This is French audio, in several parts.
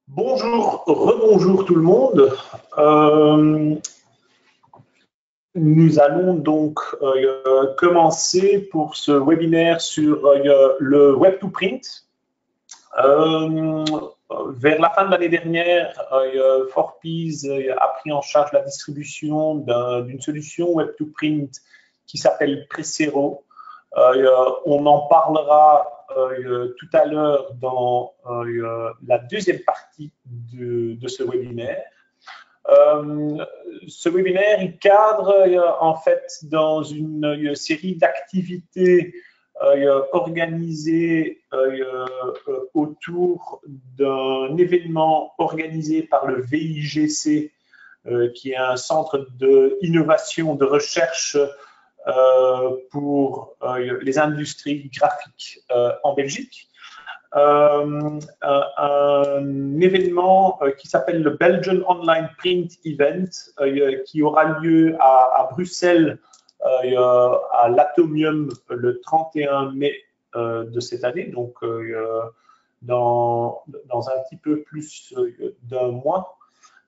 Bonjour, rebonjour tout le monde. Euh, Nous allons donc commencer pour ce webinaire sur le Web2Print. Euh, Vers la fin de l'année dernière, Forpease a pris en charge la distribution d'une solution Web2Print qui s'appelle Presero. On en parlera tout à l'heure dans la deuxième partie de ce webinaire. Ce webinaire, il cadre en fait dans une série d'activités organisées autour d'un événement organisé par le VIGC, qui est un centre d'innovation, de recherche pour les industries graphiques en Belgique. Un événement qui s'appelle le Belgian Online Print Event, qui aura lieu à Bruxelles, à l'Atomium, le 31 mai de cette année, donc dans un petit peu plus d'un mois.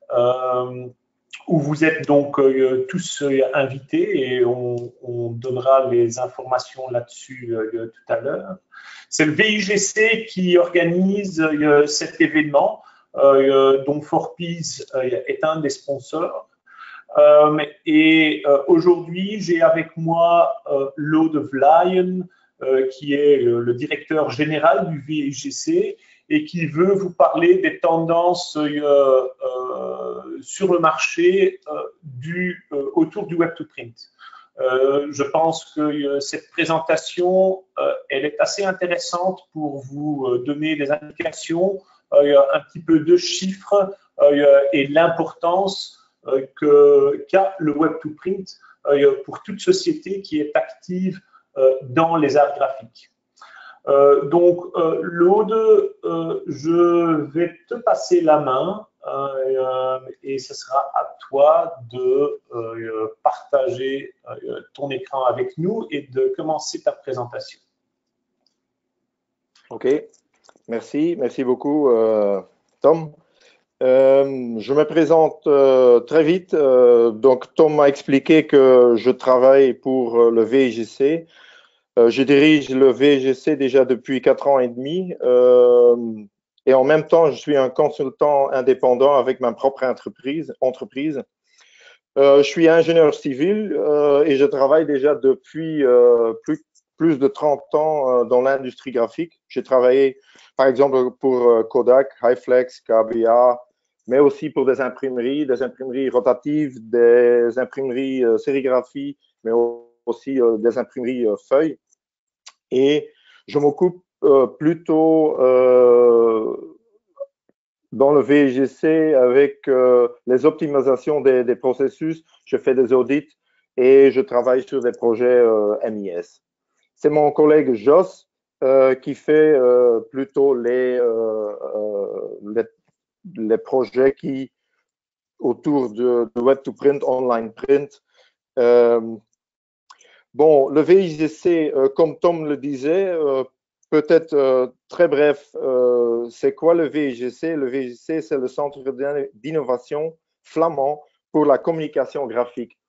Où vous êtes donc tous invités et on donnera les informations là-dessus tout à l'heure. C'est le VIGC qui organise cet événement, dont Forpease est un des sponsors. Et aujourd'hui, j'ai avec moi Lode Vlayen, qui est le directeur général du VIGC et qui veut vous parler des tendances sur le marché autour du Web2Print. Je pense que cette présentation, elle est assez intéressante pour vous donner des indications, un petit peu de chiffres et l'importance qu'a le Web2Print pour toute société qui est active dans les arts graphiques. Donc, Lode, je vais te passer la main et ce sera à toi de partager ton écran avec nous et de commencer ta présentation. Ok, merci beaucoup Tom. Je me présente très vite. Donc Tom m'a expliqué que je travaille pour le VIGC. Je dirige le VIGC déjà depuis 4 ans et demi. Et en même temps, je suis un consultant indépendant avec ma propre entreprise. Je suis ingénieur civil et je travaille déjà depuis plus de 30 ans dans l'industrie graphique. J'ai travaillé, par exemple, pour Kodak, Highflex, KBA, mais aussi pour des imprimeries rotatives, des imprimeries sérigraphie, mais aussi des imprimeries feuilles. Et je m'occupe plutôt dans le VIGC avec les optimisations des processus. Je fais des audits et je travaille sur des projets MIS. C'est mon collègue Jos qui fait plutôt les projets qui autour de Web2Print, Online Print. Bon, le VIGC, comme Tom le disait, peut-être très bref, c'est quoi le VIGC? Le VIGC, c'est le Centre d'innovation flamand pour la communication graphique.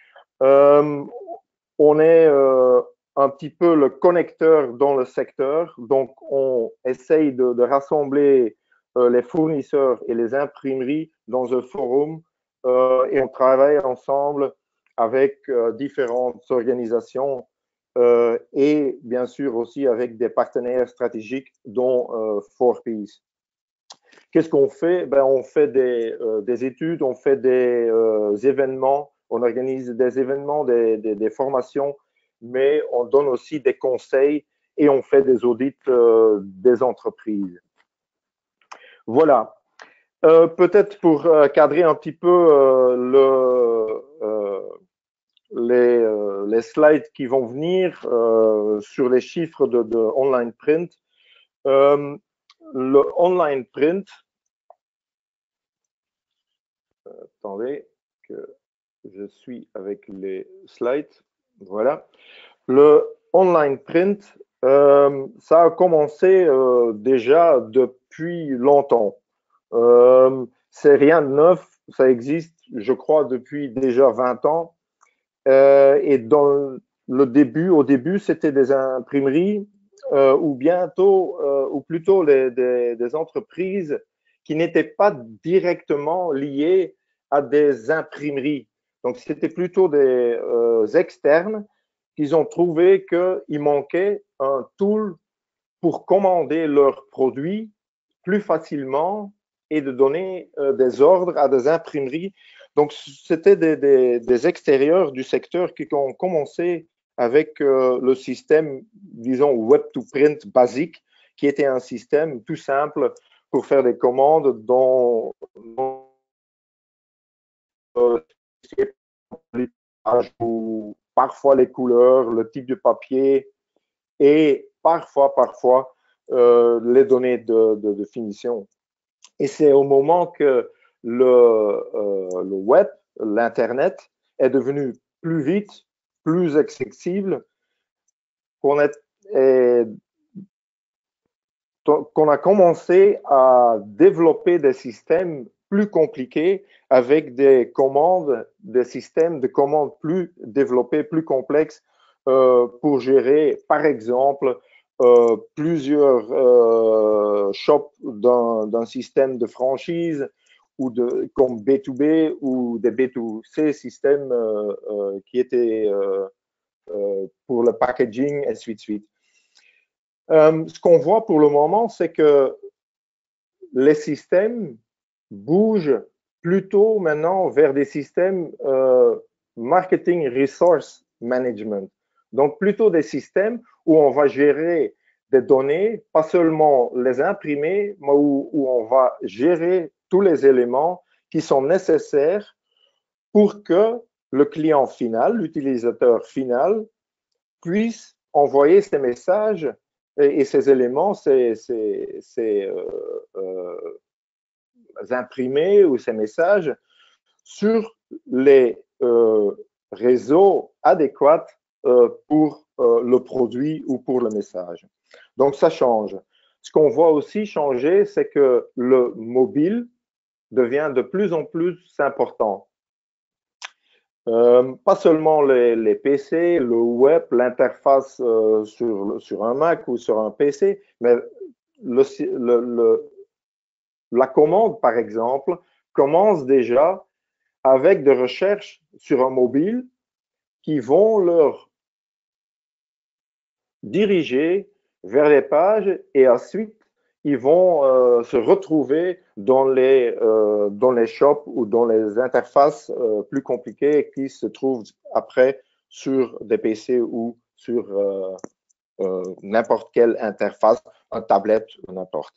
On est un petit peu le connecteur dans le secteur, donc on essaye de rassembler les fournisseurs et les imprimeries dans un forum et on travaille ensemble avec différentes organisations et bien sûr aussi avec des partenaires stratégiques dont Forpease. Qu'est-ce qu'on fait? On fait des études, on fait des événements, on organise des événements, des formations, mais on donne aussi des conseils et on fait des audits des entreprises. Voilà. Peut-être pour cadrer un petit peu les slides qui vont venir sur les chiffres de online print. Le online print, attendez que je suis avec les slides, voilà. Le online print, ça a commencé déjà depuis longtemps. C'est rien de neuf, ça existe, je crois, depuis déjà 20 ans. Et dans au début, c'était des imprimeries ou plutôt des entreprises qui n'étaient pas directement liées à des imprimeries. Donc, c'était plutôt des externes qui ont trouvé qu'il manquait un tool pour commander leurs produits plus facilement et de donner des ordres à des imprimeries. Donc, c'était des extérieurs du secteur qui ont commencé avec le système, disons, web-to-print basique, qui était un système tout simple pour faire des commandes dont ou parfois les couleurs, le type de papier et parfois les données de finition. Et c'est au moment que le web, l'Internet, est devenu plus vite, plus accessible, qu'on a commencé à développer des systèmes plus compliqués avec des systèmes de commandes plus développés, plus complexes pour gérer, par exemple, plusieurs shops d'un système de franchise ou comme B2B ou des B2C systèmes qui étaient pour le packaging, ainsi de suite. Ce qu'on voit pour le moment, c'est que les systèmes bougent plutôt maintenant vers des systèmes marketing resource management. Donc, plutôt des systèmes où on va gérer des données, pas seulement les imprimer, mais où on va gérer tous les éléments qui sont nécessaires pour que le client final, l'utilisateur final, puisse envoyer ces messages et ces éléments, ces imprimés ou ces messages sur les réseaux adéquats pour le produit ou pour le message. Donc, ça change. Ce qu'on voit aussi changer, c'est que le mobile devient de plus en plus important. Pas seulement les PC, le web, l'interface sur un Mac ou sur un PC, mais la commande, par exemple, commence déjà avec des recherches sur un mobile qui vont leur diriger vers les pages et ensuite ils vont se retrouver dans les shops ou dans les interfaces plus compliquées qui se trouvent après sur des PC ou sur n'importe quelle interface, un tablette ou n'importe.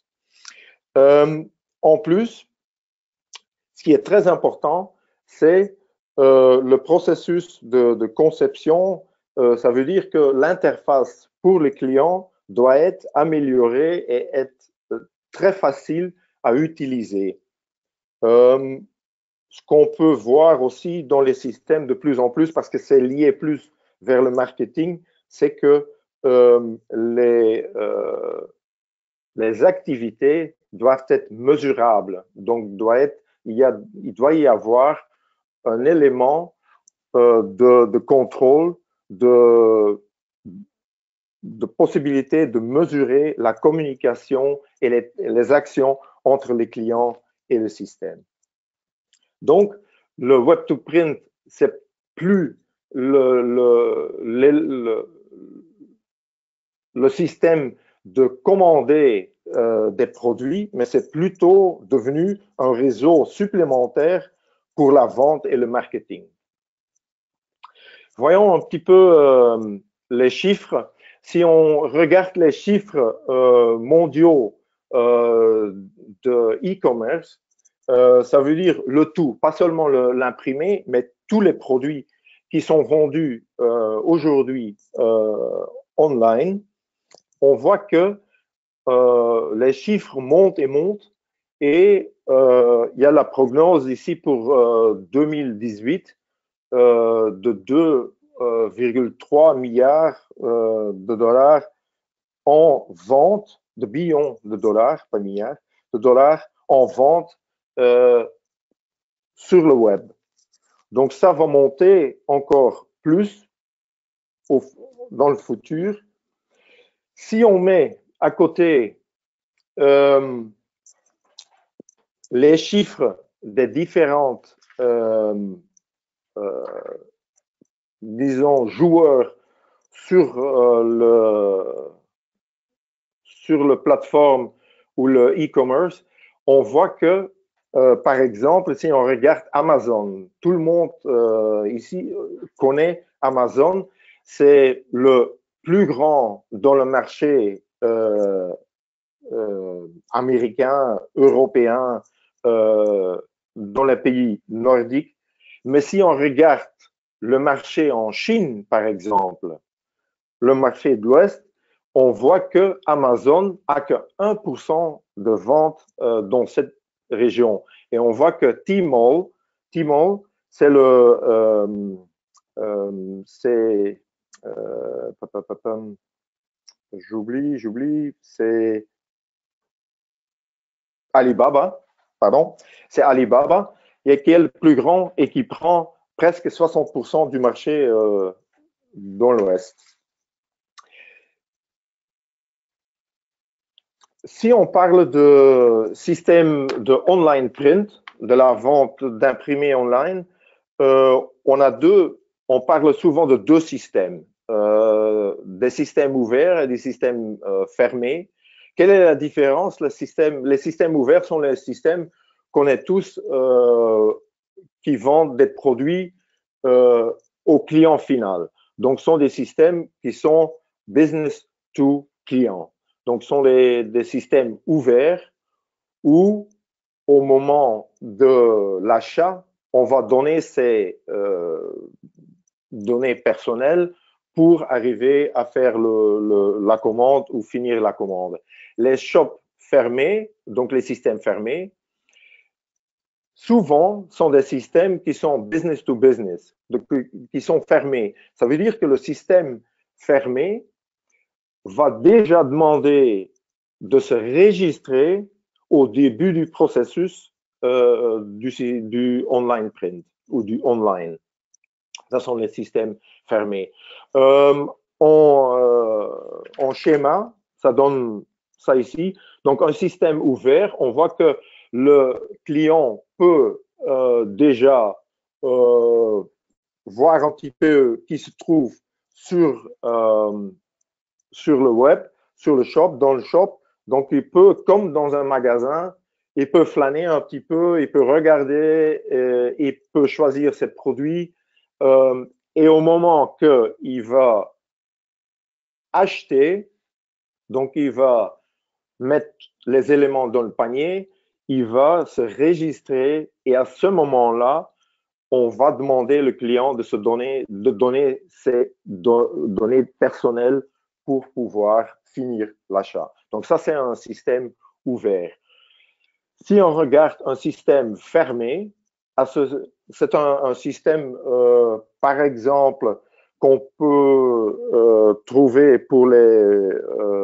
En plus, ce qui est très important, c'est le processus de conception. Ça veut dire que l'interface pour les clients doit être améliorée et être très facile à utiliser. Ce qu'on peut voir aussi dans les systèmes de plus en plus, parce que c'est lié plus vers le marketing, c'est que les activités doivent être mesurables. Donc, il doit y avoir un élément de contrôle, de possibilité de mesurer la communication et les actions entre les clients et le système. Donc, le web-to-print, c'est plus le système de commander des produits, mais c'est plutôt devenu un réseau supplémentaire pour la vente et le marketing. Voyons un petit peu les chiffres. Si on regarde les chiffres mondiaux de e-commerce, ça veut dire le tout, pas seulement l'imprimé, mais tous les produits qui sont vendus aujourd'hui online. On voit que les chiffres montent et montent et il y a la prognose ici pour 2018 de 2,3 milliards de dollars en vente, de billions de dollars, pas milliards, de dollars en vente sur le web. Donc, ça va monter encore plus dans le futur. Si on met à côté les chiffres des différentes, disons, joueurs sur le plateforme ou le e-commerce, on voit que, par exemple, si on regarde Amazon, tout le monde ici connaît Amazon, c'est le plus grand dans le marché américain, européen, dans les pays nordiques. Mais si on regarde le marché en Chine, par exemple, le marché de l'Ouest, on voit que Amazon a que 1% de ventes dans cette région. Et on voit que Tmall, c'est c'est Alibaba, pardon, c'est Alibaba, et qui est le plus grand et qui prend presque 60% du marché dans l'Ouest. Si on parle de système de online print, de la vente d'imprimés online, on parle souvent de deux systèmes, des systèmes ouverts et des systèmes fermés. Quelle est la différence? Les systèmes ouverts sont les systèmes qu'on est tous qui vendent des produits au client final. Donc, ce sont des systèmes qui sont business to client. Donc, ce sont des systèmes ouverts où, au moment de l'achat, on va donner ces données personnelles pour arriver à faire la commande ou finir la commande. Les shops fermés, donc les systèmes fermés, souvent sont des systèmes qui sont business to business, donc, qui sont fermés. Ça veut dire que le système fermé va déjà demander de se registrer au début du processus du online print ou du online. Ce sont les systèmes fermés. En schéma, ça donne ça ici. Donc, un système ouvert, on voit que le client peut déjà voir un petit peu qui se trouve sur le web, sur le shop, dans le shop. Donc, il peut, comme dans un magasin, il peut flâner un petit peu, il peut regarder, il peut choisir ses produits. Et au moment qu'il va acheter, donc il va mettre les éléments dans le panier, il va se registrer et à ce moment-là, on va demander au client de donner ses données personnelles pour pouvoir finir l'achat. Donc ça, c'est un système ouvert. Si on regarde un système fermé, c'est un système, par exemple, qu'on peut trouver pour les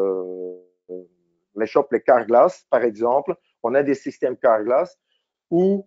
shops, les Carglass, par exemple. On a des systèmes Carglass où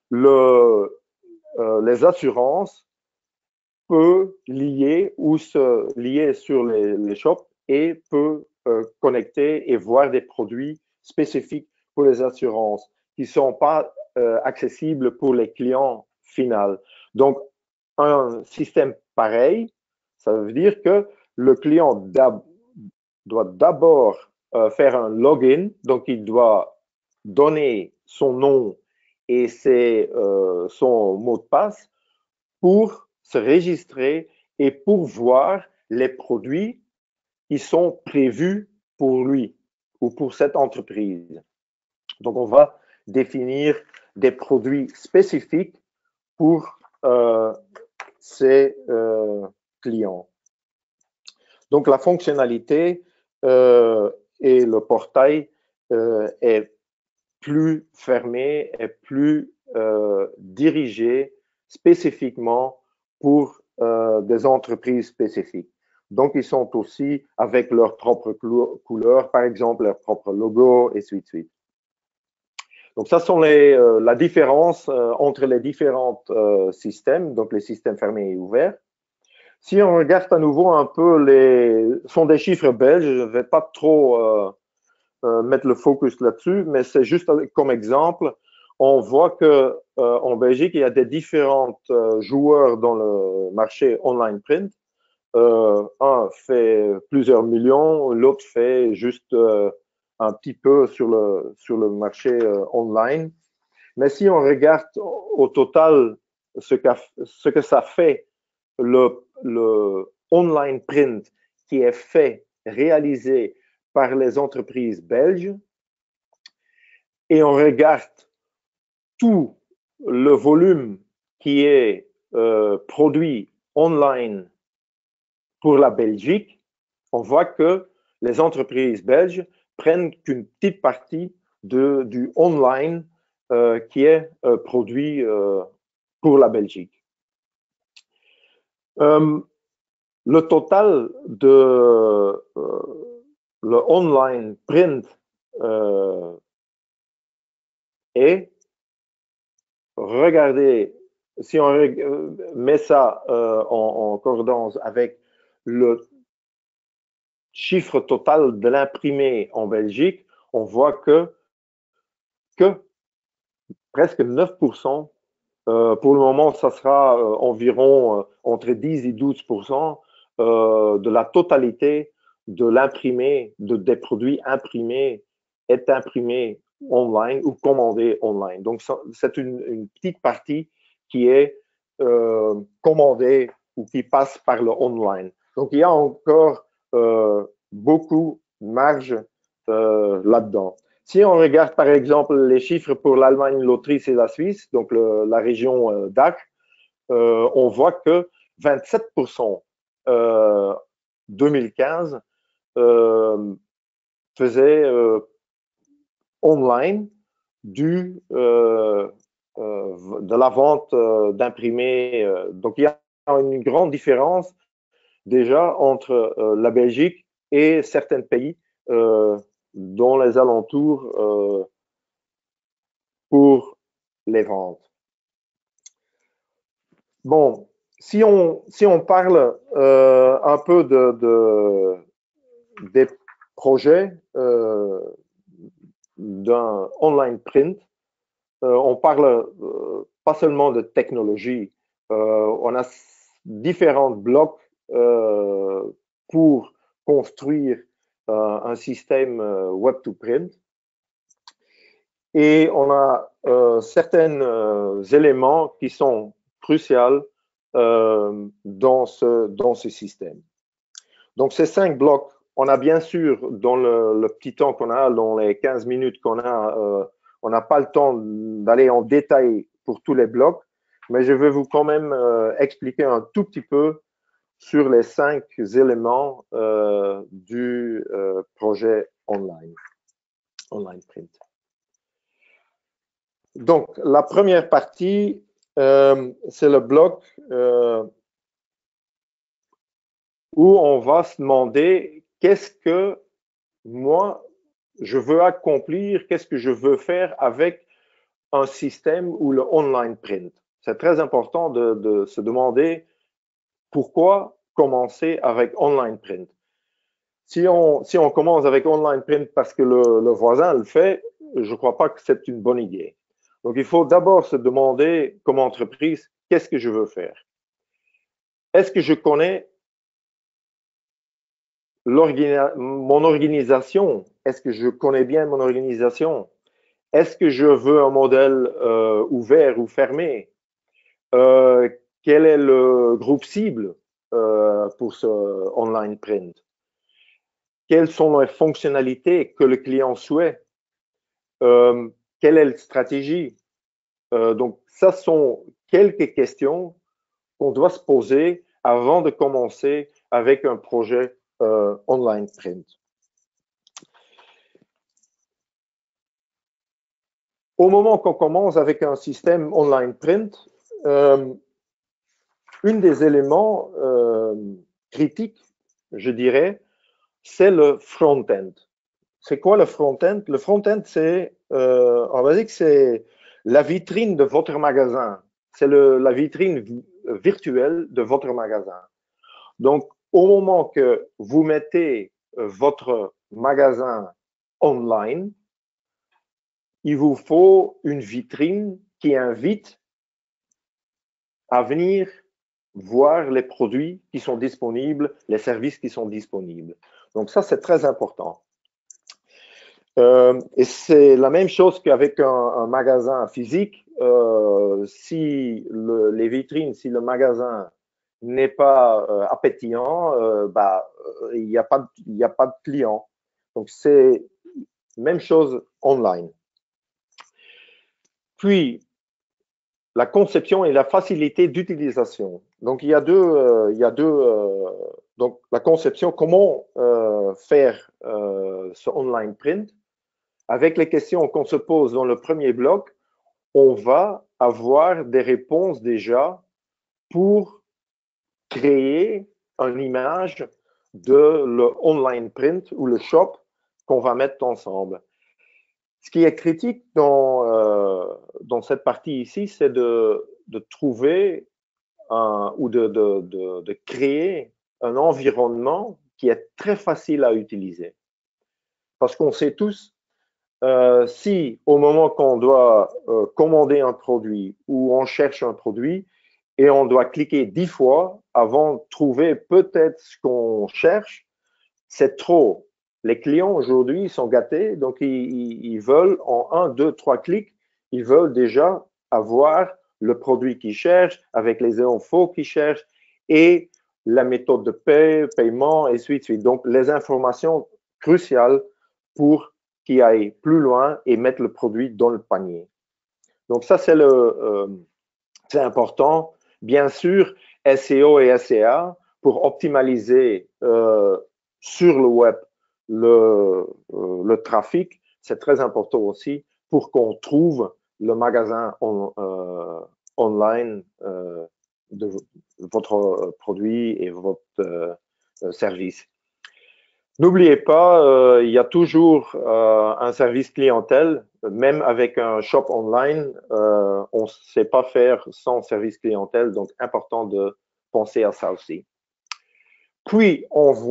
les assurances peuvent lier ou se lier sur les shops et peut connecter et voir des produits spécifiques pour les assurances qui ne sont pas accessibles pour les clients finaux. Donc, un système pareil, ça veut dire que le client doit d'abord faire un login, donc il doit donner son nom et son mot de passe pour se registrer et pour voir les produits qui sont prévus pour lui ou pour cette entreprise. Donc, on va définir des produits spécifiques pour ces clients. Donc, la fonctionnalité et le portail est plus fermé, est plus dirigé spécifiquement pour des entreprises spécifiques. Donc, ils sont aussi avec leur propre couleur, par exemple, leur propre logo, et ainsi de suite. Donc, ça sont la différence entre les différents systèmes, donc les systèmes fermés et ouverts. Si on regarde à nouveau un peu ce sont des chiffres belges, je ne vais pas trop mettre le focus là-dessus, mais c'est juste comme exemple. On voit que en Belgique, il y a des différents joueurs dans le marché online print. Un fait plusieurs millions, l'autre fait juste un petit peu sur le marché online. Mais si on regarde au total ce que ça fait, le online print qui est fait, réalisé par les entreprises belges, et on regarde tout le volume qui est produit online pour la Belgique, on voit que les entreprises belges prennent qu'une petite partie du online qui est produit pour la Belgique. Le total de le online print est, regardez, si on met ça en concordance avec le chiffre total de l'imprimé en Belgique, on voit que presque 9%, pour le moment, ça sera environ entre 10 et 12% de la totalité de l'imprimé, des produits imprimés, est imprimé online ou commandé online. Donc, c'est une petite partie qui est commandée ou qui passe par le online. Donc, il y a encore beaucoup de marge là-dedans. Si on regarde par exemple les chiffres pour l'Allemagne, l'Autriche et la Suisse, donc la région DACH, on voit que 27% 2015 faisait online de la vente d'imprimés. Donc il y a une grande différence déjà entre la Belgique et certains pays dans les alentours pour les ventes. Bon, si on parle un peu des projets d'un online print, on parle pas seulement de technologie, on a différents blocs pour construire un système web-to-print. Et on a certains éléments qui sont cruciaux dans ce système. Donc, ces 5 blocs, on a bien sûr, dans le petit temps qu'on a, dans les 15 minutes qu'on a, on n'a pas le temps d'aller en détail pour tous les blocs, mais je vais vous quand même expliquer un tout petit peu sur les 5 éléments du projet online print. Donc, la première partie, c'est le bloc où on va se demander qu'est-ce que moi, je veux accomplir, qu'est-ce que je veux faire avec un système ou le online print. C'est très important de se demander pourquoi commencer avec online print. Si on commence avec online print parce que le voisin le fait, je ne crois pas que c'est une bonne idée. Donc, il faut d'abord se demander, comme entreprise, qu'est-ce que je veux faire? Est-ce que je connais mon organisation? Est-ce que je connais bien mon organisation? Est-ce que je veux un modèle ouvert ou fermé? Quel est le groupe cible pour ce online print? Quelles sont les fonctionnalités que le client souhaite? Quelle est la stratégie? Donc, ça sont quelques questions qu'on doit se poser avant de commencer avec un projet online print. Au moment qu'on commence avec un système online print, une des éléments critiques, je dirais, c'est le front-end. c'est quoi le front-end? Le front-end, c'est, en basique, c'est la vitrine de votre magasin. C'est la vitrine virtuelle de votre magasin. Donc, au moment que vous mettez votre magasin online, il vous faut une vitrine qui invite à venir voir les produits qui sont disponibles, les services qui sont disponibles. Donc ça, c'est très important. Et c'est la même chose qu'avec un magasin physique. Si les vitrines, si le magasin n'est pas appétillant, il n'y a pas de clients. Donc c'est même chose online. Puis la conception et la facilité d'utilisation. Donc, il y a deux donc, la conception, comment faire ce online print. Avec les questions qu'on se pose dans le premier bloc, on va avoir des réponses déjà pour créer une image de le online print ou le shop qu'on va mettre ensemble. Ce qui est critique dans cette partie ici, c'est de trouver ou de créer un environnement qui est très facile à utiliser. Parce qu'on sait tous, si au moment qu'on doit commander un produit ou on cherche un produit et on doit cliquer 10 fois avant de trouver peut-être ce qu'on cherche, c'est trop. Les clients aujourd'hui sont gâtés, donc ils veulent en 1, 2, 3 clics, ils veulent déjà avoir le produit qu'ils cherchent avec les infos qu'ils cherchent et la méthode de paiement et ainsi de suite. Donc, les informations cruciales pour qu'ils aillent plus loin et mettre le produit dans le panier. Donc, ça, c'est important. Bien sûr, SEO et SEA pour optimaliser sur le web le trafic, c'est très important aussi pour qu'on trouve le magasin online de votre produit et votre service. N'oubliez pas, il y a toujours un service clientèle, même avec un shop online, on ne sait pas faire sans service clientèle, donc important de penser à ça aussi. Puis,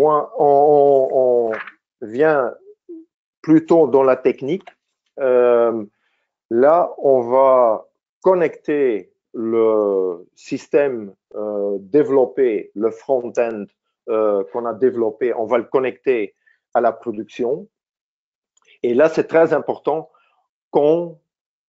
on vient plutôt dans la technique. Là, on va connecter le système développé, le front-end qu'on a développé, on va le connecter à la production. Et là, c'est très important qu'on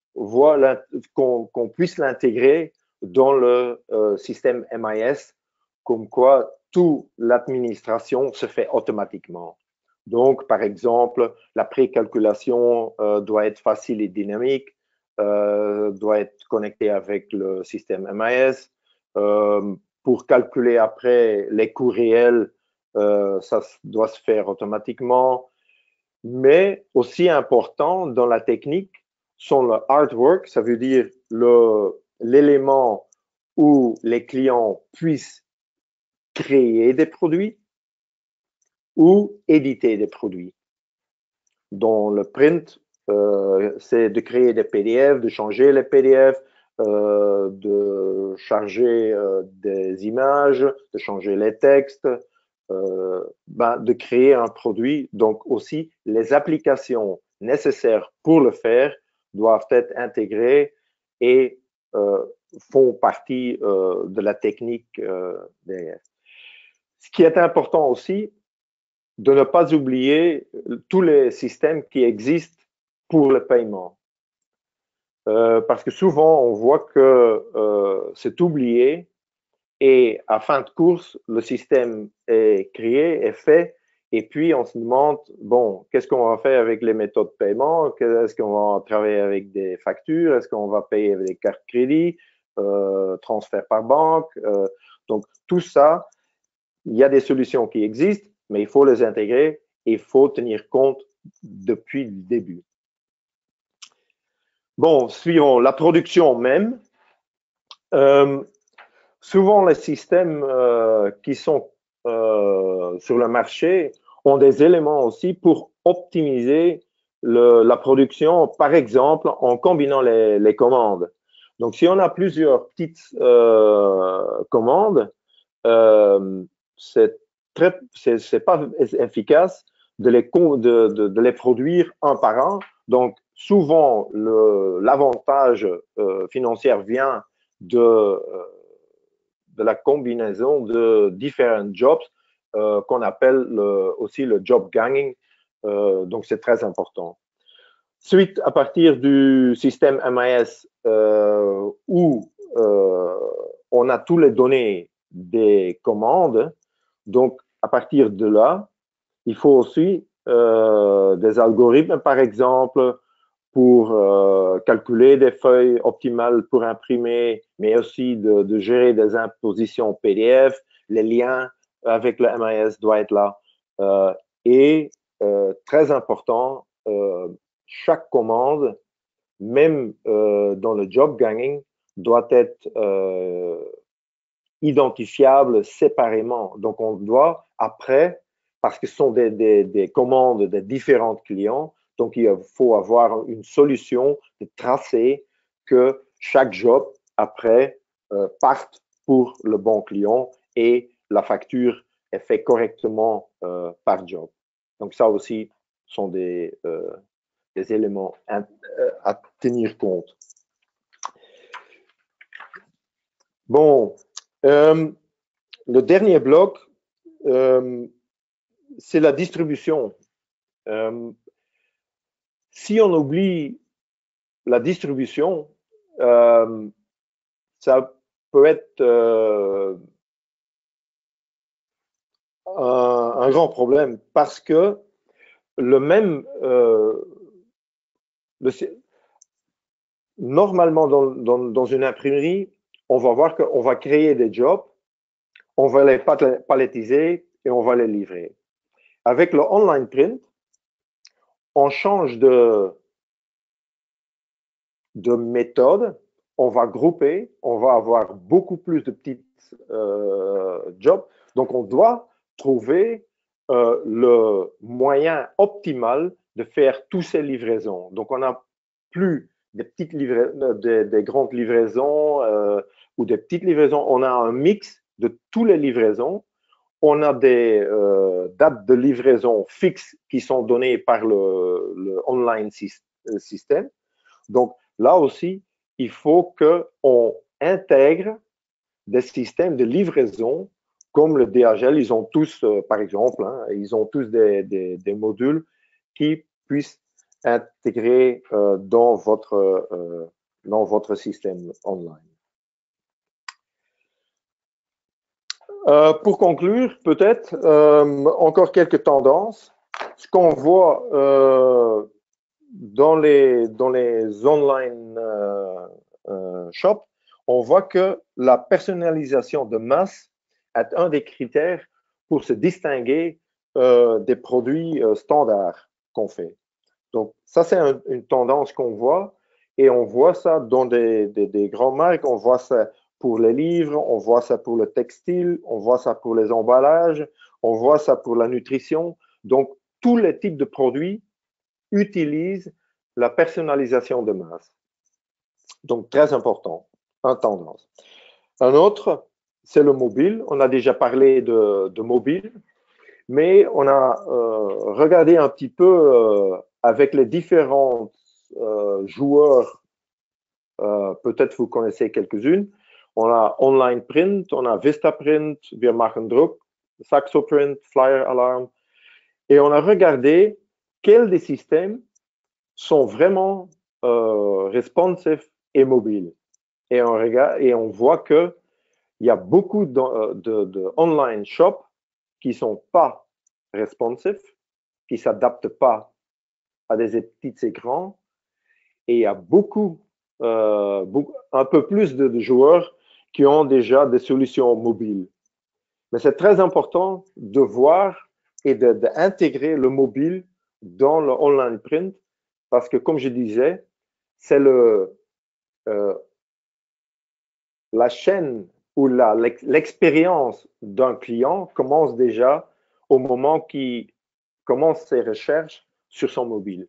puisse l'intégrer dans le système MIS, comme quoi toute l'administration se fait automatiquement. Donc, par exemple, la précalculation doit être facile et dynamique, doit être connectée avec le système MIS. Pour calculer après les coûts réels, ça doit se faire automatiquement. Mais aussi important dans la technique sont le artwork, ça veut dire l'élément où les clients puissent créer des produits ou éditer des produits. Dans le print, c'est de créer des PDF, de changer les PDF, de charger des images, de changer les textes, de créer un produit. Donc aussi, les applications nécessaires pour le faire doivent être intégrées et font partie de la technique derrière. Ce qui est important aussi, de ne pas oublier tous les systèmes qui existent pour le paiement. Parce que souvent, on voit que c'est oublié et à fin de course, le système est créé, est fait, et puis on se demande, bon, qu'est-ce qu'on va faire avec les méthodes de paiement? Est-ce qu'on va travailler avec des factures? Est-ce qu'on va payer avec des cartes crédit? Transfert par banque? Donc, tout ça, il y a des solutions qui existent, mais il faut les intégrer et il faut tenir compte depuis le début. Bon, suivons la production même. Souvent, les systèmes qui sont sur le marché ont des éléments aussi pour optimiser la production, par exemple, en combinant les commandes. Donc, si on a plusieurs petites commandes, c'est pas efficace de les produire un par un. Donc, souvent, l'avantage financier vient de la combinaison de différents jobs qu'on appelle aussi le job ganging. Donc, c'est très important. Suite, à partir du système MIS où on a toutes les données des commandes, donc à partir de là, il faut aussi des algorithmes, par exemple, pour calculer des feuilles optimales pour imprimer, mais aussi de gérer des impositions PDF. Les liens avec le MIS doivent être là. Et très important, chaque commande, même dans le job ganging, doit être identifiable séparément. Donc, on doit, après, parce que ce sont des commandes de différents clients, donc il faut avoir une solution de tracer que chaque job, après, parte pour le bon client et la facture est faite correctement par job. Donc, ça aussi sont des éléments à tenir compte. Bon, le dernier bloc, c'est la distribution. Si on oublie la distribution, ça peut être un grand problème parce que normalement dans une imprimerie, on va voir qu'on va créer des jobs, on va les palettiser et on va les livrer. Avec le online print, on change de méthode, on va grouper, on va avoir beaucoup plus de petits jobs. Donc, on doit trouver le moyen optimal de faire toutes ces livraisons. Donc, on n'a plus des petites des grandes livraisons ou des petites livraisons. On a un mix de toutes les livraisons. On a des dates de livraison fixes qui sont données par le online système. Donc, là aussi, il faut qu'on intègre des systèmes de livraison comme le DHL. Ils ont tous, par exemple, ils ont tous des modules qui puissent intégrer dans votre système online. Pour conclure, peut-être, encore quelques tendances. Ce qu'on voit dans les online shops, on voit que la personnalisation de masse est un des critères pour se distinguer des produits standards qu'on fait. Donc, ça, c'est une tendance qu'on voit et on voit ça dans des grandes marques, on voit ça pour les livres, on voit ça pour le textile, on voit ça pour les emballages, on voit ça pour la nutrition. Donc, tous les types de produits utilisent la personnalisation de masse. Donc, très important, une tendance. Un autre, c'est le mobile. On a déjà parlé de mobile, mais on a regardé un petit peu avec les différents joueurs. Peut-être vous connaissez quelques-unes. On a Online Print, on a Vistaprint, Wir machen Druck, Saxoprint, Flyer Alarm. Et on a regardé quels des systèmes sont vraiment responsive et mobiles. Et on regarde et on voit qu'il y a beaucoup de online shops qui ne sont pas responsive, qui ne s'adaptent pas à des petits écrans. Et il y a un peu plus de joueurs qui ont déjà des solutions mobiles. Mais c'est très important de voir et d'intégrer le mobile dans le online print parce que, comme je disais, c'est la chaîne où l'expérience d'un client commence déjà au moment qu'il commence ses recherches sur son mobile.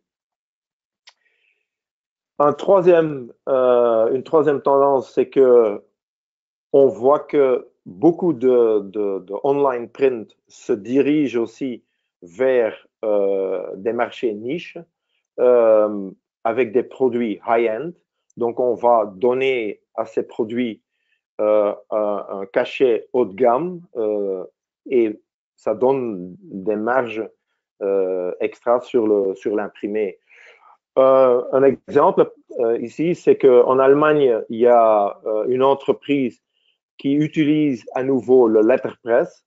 Une troisième tendance, c'est que on voit que beaucoup de online print se dirigent aussi vers des marchés niches avec des produits high-end. Donc, on va donner à ces produits un cachet haut de gamme et ça donne des marges extra sur l'imprimé. Un exemple ici, c'est qu'en Allemagne, il y a une entreprise qui utilise à nouveau le letterpress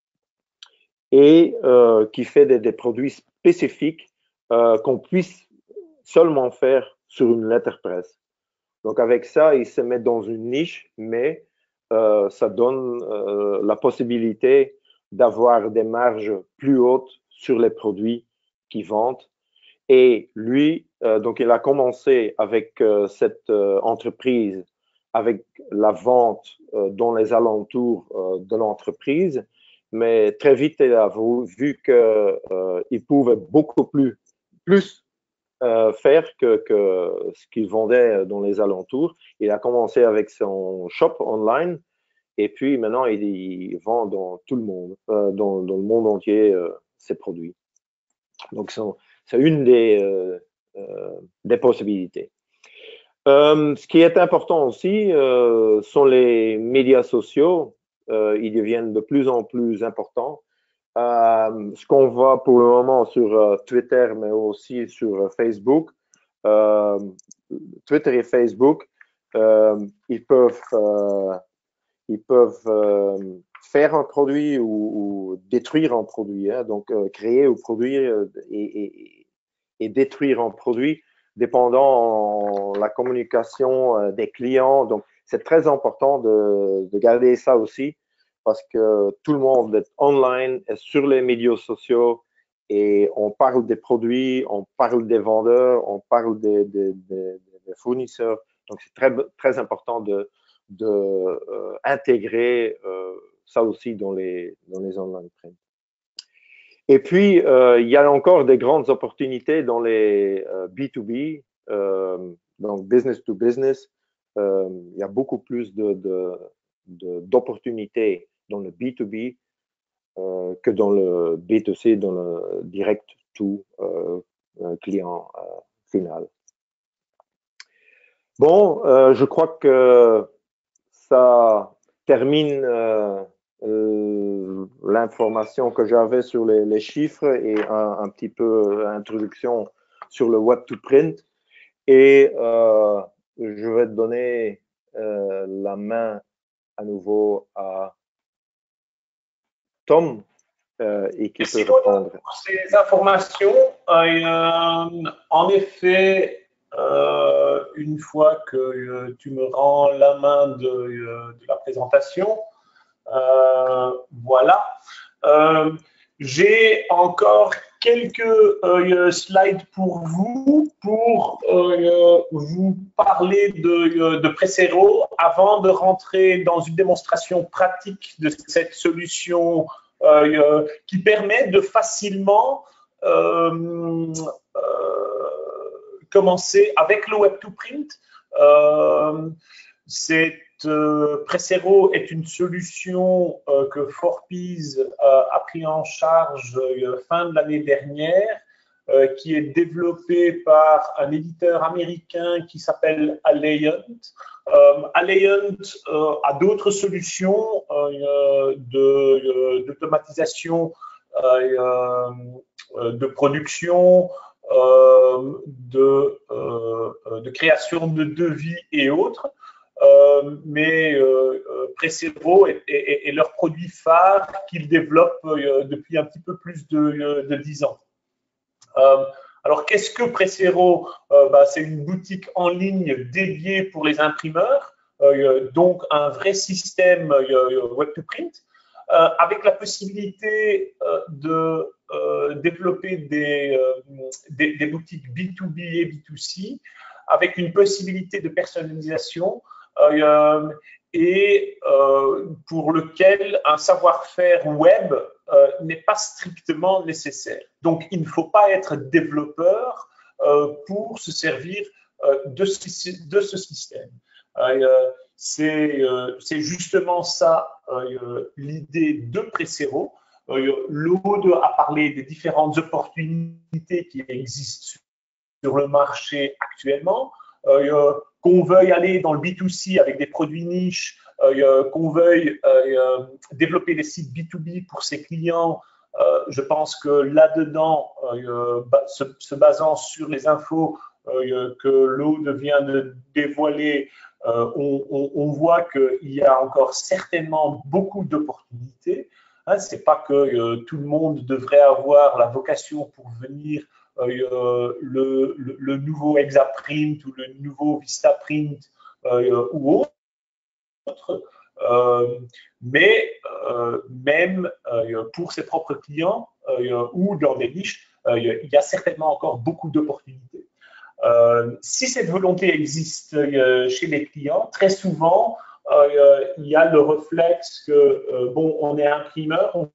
et qui fait des produits spécifiques qu'on puisse seulement faire sur une letterpress. Donc avec ça, ils se mettent dans une niche, mais ça donne la possibilité d'avoir des marges plus hautes sur les produits qu'ils vendent. Et lui, donc il a commencé avec cette entreprise, avec la vente dans les alentours de l'entreprise, mais très vite, il a vu qu'il pouvait beaucoup plus faire que ce qu'il vendait dans les alentours. Il a commencé avec son shop online et puis maintenant, il vend dans tout le monde, dans le monde entier, ses produits. Donc, c'est une des possibilités. Ce qui est important aussi sont les médias sociaux. Ils deviennent de plus en plus importants. Ce qu'on voit pour le moment sur Twitter, mais aussi sur Facebook. Twitter et Facebook, ils peuvent faire un produit ou détruire un produit, hein, donc créer ou produire et détruire un produit dépendant la communication des clients. Donc, c'est très important de garder ça aussi parce que tout le monde est online, est sur les médias sociaux et on parle des produits, on parle des vendeurs, on parle des fournisseurs. Donc, c'est très, très important d'intégrer ça aussi dans les online print. Et puis, il y a encore des grandes opportunités dans les B2B, donc business to business. Il y a beaucoup plus d'opportunités dans le B2B que dans le B2C, dans le direct to client final. Bon, je crois que ça termine l'information que j'avais sur les chiffres et un petit peu introduction sur le web to print. Et je vais te donner la main à nouveau à Tom et qui peut répondre. Pour ces informations, en effet, une fois que tu me rends la main de la présentation, voilà. J'ai encore quelques slides pour vous parler de Presero avant de rentrer dans une démonstration pratique de cette solution qui permet de facilement commencer avec le Web2Print. Presero est une solution que Forpies a pris en charge fin de l'année dernière, qui est développée par un éditeur américain qui s'appelle Alliant. Alliant a d'autres solutions d'automatisation de production, de création de devis et autres. Mais Presero est leur produit phare qu'ils développent depuis un petit peu plus de 10 ans. Alors, qu'est-ce que Presero? C'est une boutique en ligne dédiée pour les imprimeurs, donc un vrai système web-to-print, avec la possibilité de développer des boutiques B2B et B2C, avec une possibilité de personnalisation et pour lequel un savoir-faire web n'est pas strictement nécessaire. Donc, il ne faut pas être développeur pour se servir de ce système. C'est justement ça l'idée de Presero. L'Aude a parlé des différentes opportunités qui existent sur le marché actuellement. Qu'on veuille aller dans le B2C avec des produits niches, qu'on veuille développer des sites B2B pour ses clients, je pense que là-dedans, se basant sur les infos que l'Aude vient de dévoiler, on voit qu'il y a encore certainement beaucoup d'opportunités. Hein, c'est pas que tout le monde devrait avoir la vocation pour venir le nouveau Exaprint ou le nouveau Vistaprint ou autre. Mais même pour ses propres clients ou dans des niches, il y a certainement encore beaucoup d'opportunités. Si cette volonté existe chez les clients, très souvent, il y a le réflexe que, bon, on est imprimeur, on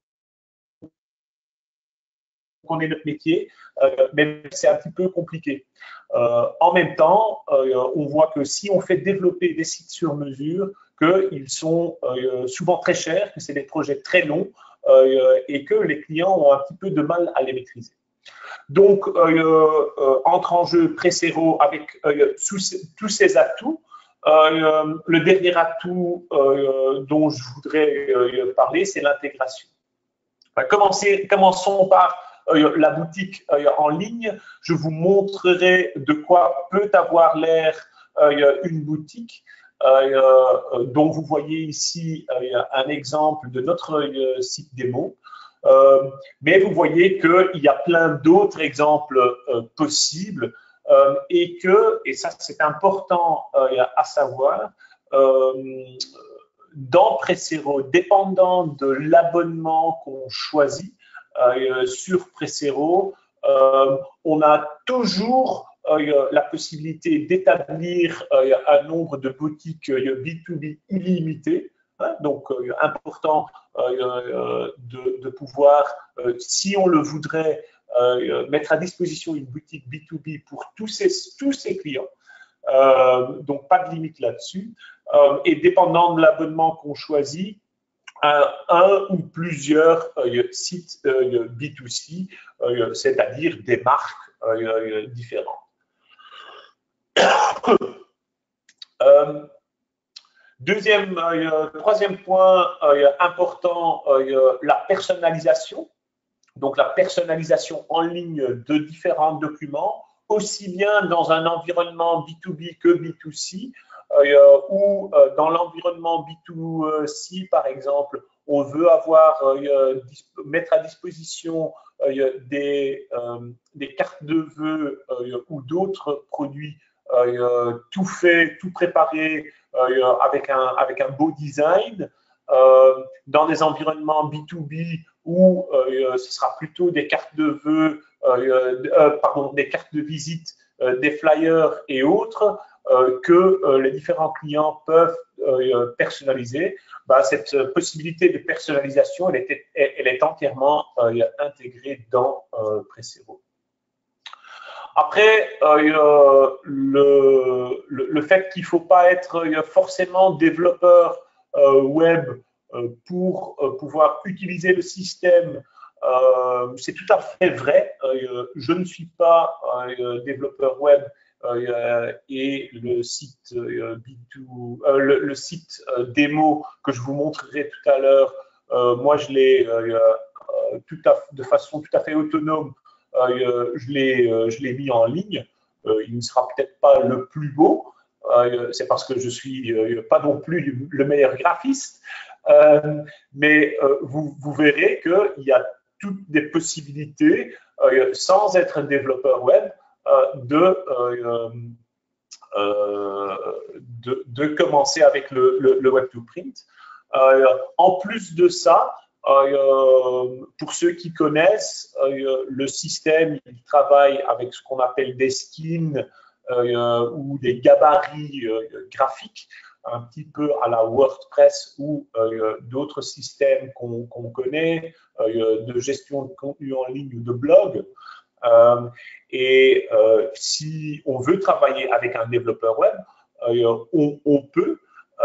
connaît notre métier, mais c'est un petit peu compliqué. En même temps, on voit que si on fait développer des sites sur mesure, qu'ils sont souvent très chers, que c'est des projets très longs et que les clients ont un petit peu de mal à les maîtriser. Donc, entre en jeu Presero avec tous ses atouts. Le dernier atout dont je voudrais parler, c'est l'intégration. Commençons par la boutique en ligne. Je vous montrerai de quoi peut avoir l'air une boutique. Dont vous voyez ici un exemple de notre site démo. Mais vous voyez qu'il y a plein d'autres exemples possibles et ça c'est important à savoir, dans Presero, dépendant de l'abonnement qu'on choisit sur Presero, on a toujours la possibilité d'établir un nombre de boutiques B2B illimité. Hein, donc, important de pouvoir, si on le voudrait, mettre à disposition une boutique B2B pour tous ses clients. Donc, pas de limite là-dessus. Et dépendant de l'abonnement qu'on choisit, un ou plusieurs sites B2C, c'est-à-dire des marques différentes. Troisième point important, la personnalisation. Donc, la personnalisation en ligne de différents documents, aussi bien dans un environnement B2B que B2C, ou dans l'environnement B2C, par exemple, on veut mettre à disposition des cartes de vœux ou d'autres produits tout fait, tout préparé, avec un beau design, dans des environnements B2B où ce sera plutôt des cartes de vœux, des cartes de visite, des flyers et autres que les différents clients peuvent personnaliser. Cette possibilité de personnalisation, elle est entièrement intégrée dans Presero. Après, le fait qu'il ne faut pas être forcément développeur web pour pouvoir utiliser le système, c'est tout à fait vrai. Je ne suis pas développeur web et le site le site démo que je vous montrerai tout à l'heure, moi je l'ai de façon tout à fait autonome. Je l'ai mis en ligne. Il ne sera peut-être pas le plus beau. C'est parce que je suis pas non plus le meilleur graphiste. Mais vous verrez qu'il y a toutes des possibilités, sans être un développeur web, de commencer avec le Web2Print. En plus de ça, pour ceux qui connaissent, le système, il travaille avec ce qu'on appelle des skins ou des gabarits graphiques. un petit peu à la WordPress ou d'autres systèmes qu'on connaît, de gestion de contenu en ligne ou de blog. Si on veut travailler avec un développeur web, on peut,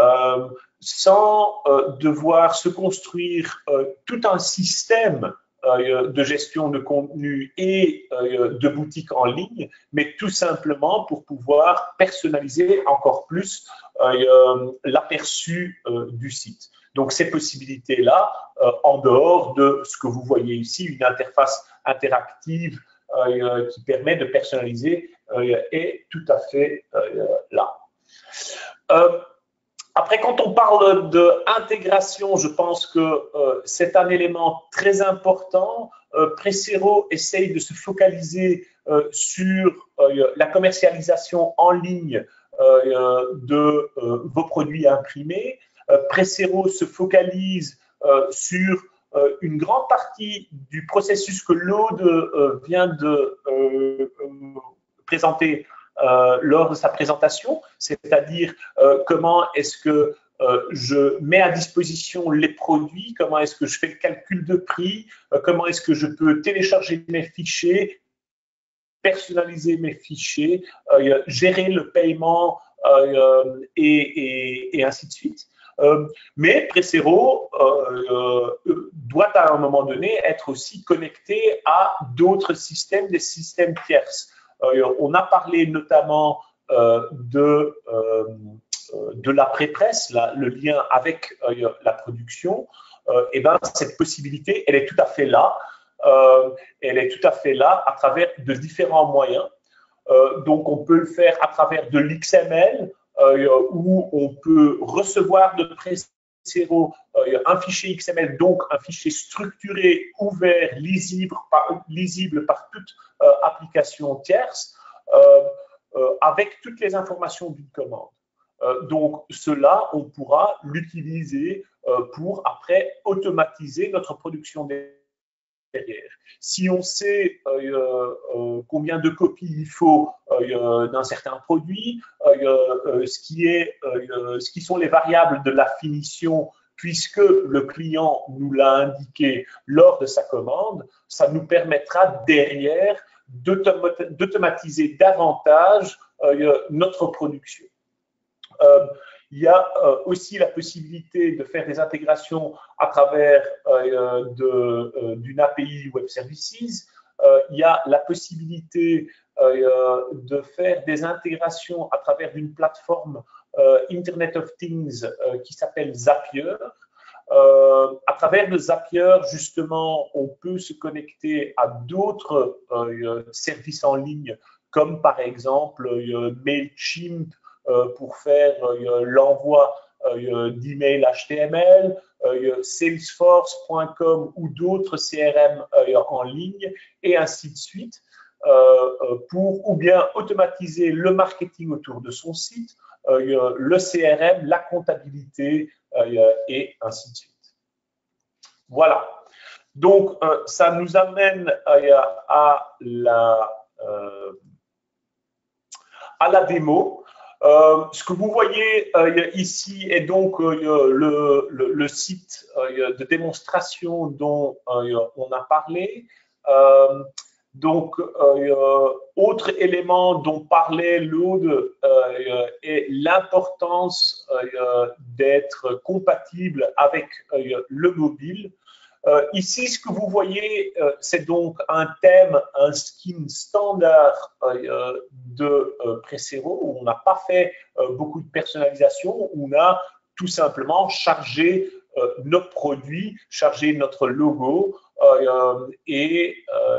sans devoir se construire tout un système de gestion de contenu et de boutique en ligne, mais tout simplement pour pouvoir personnaliser encore plus l'aperçu du site. Donc, ces possibilités-là, en dehors de ce que vous voyez ici, une interface interactive qui permet de personnaliser, est tout à fait là. Après, quand on parle d'intégration, je pense que c'est un élément très important. Presero essaye de se focaliser sur la commercialisation en ligne de vos produits imprimés. Presero se focalise sur une grande partie du processus que l'Aude vient de présenter lors de sa présentation, c'est-à-dire comment est-ce que je mets à disposition les produits, comment est-ce que je fais le calcul de prix, comment est-ce que je peux télécharger mes fichiers, personnaliser mes fichiers, gérer le paiement et ainsi de suite. Mais Presero doit à un moment donné être aussi connecté à d'autres systèmes, des systèmes tierces. On a parlé notamment de la pré-presse, le lien avec la production. Et ben, cette possibilité, elle est tout à fait là. Elle est tout à fait là à travers de différents moyens. Donc, on peut le faire à travers de l'XML, où on peut recevoir de Presero un fichier XML, donc un fichier structuré, ouvert, lisible par toute application tierce, avec toutes les informations d'une commande. Donc, cela, on pourra l'utiliser pour, après, automatiser notre production derrière. Si on sait combien de copies il faut d'un certain produit, ce qui sont les variables de la finition, puisque le client nous l'a indiqué lors de sa commande, ça nous permettra derrière d'automatiser davantage notre production. Il y a aussi la possibilité de faire des intégrations à travers d'une API Web Services. Il y a la possibilité de faire des intégrations à travers d'une plateforme Internet of Things qui s'appelle Zapier. À travers le Zapier, justement, on peut se connecter à d'autres services en ligne, comme par exemple Mailchimp, pour faire l'envoi d'emails HTML, Salesforce.com ou d'autres CRM en ligne, et ainsi de suite, pour ou bien automatiser le marketing autour de son site, le CRM, la comptabilité, et ainsi de suite. Voilà. Donc, ça nous amène à la démo. Ce que vous voyez ici est donc le site de démonstration dont on a parlé. Donc, autre élément dont parlait l'Aude est l'importance d'être compatible avec le mobile. Ici, ce que vous voyez, c'est donc un thème, un skin standard de Presero, où on n'a pas fait beaucoup de personnalisation, où on a tout simplement chargé notre produit, chargé notre logo et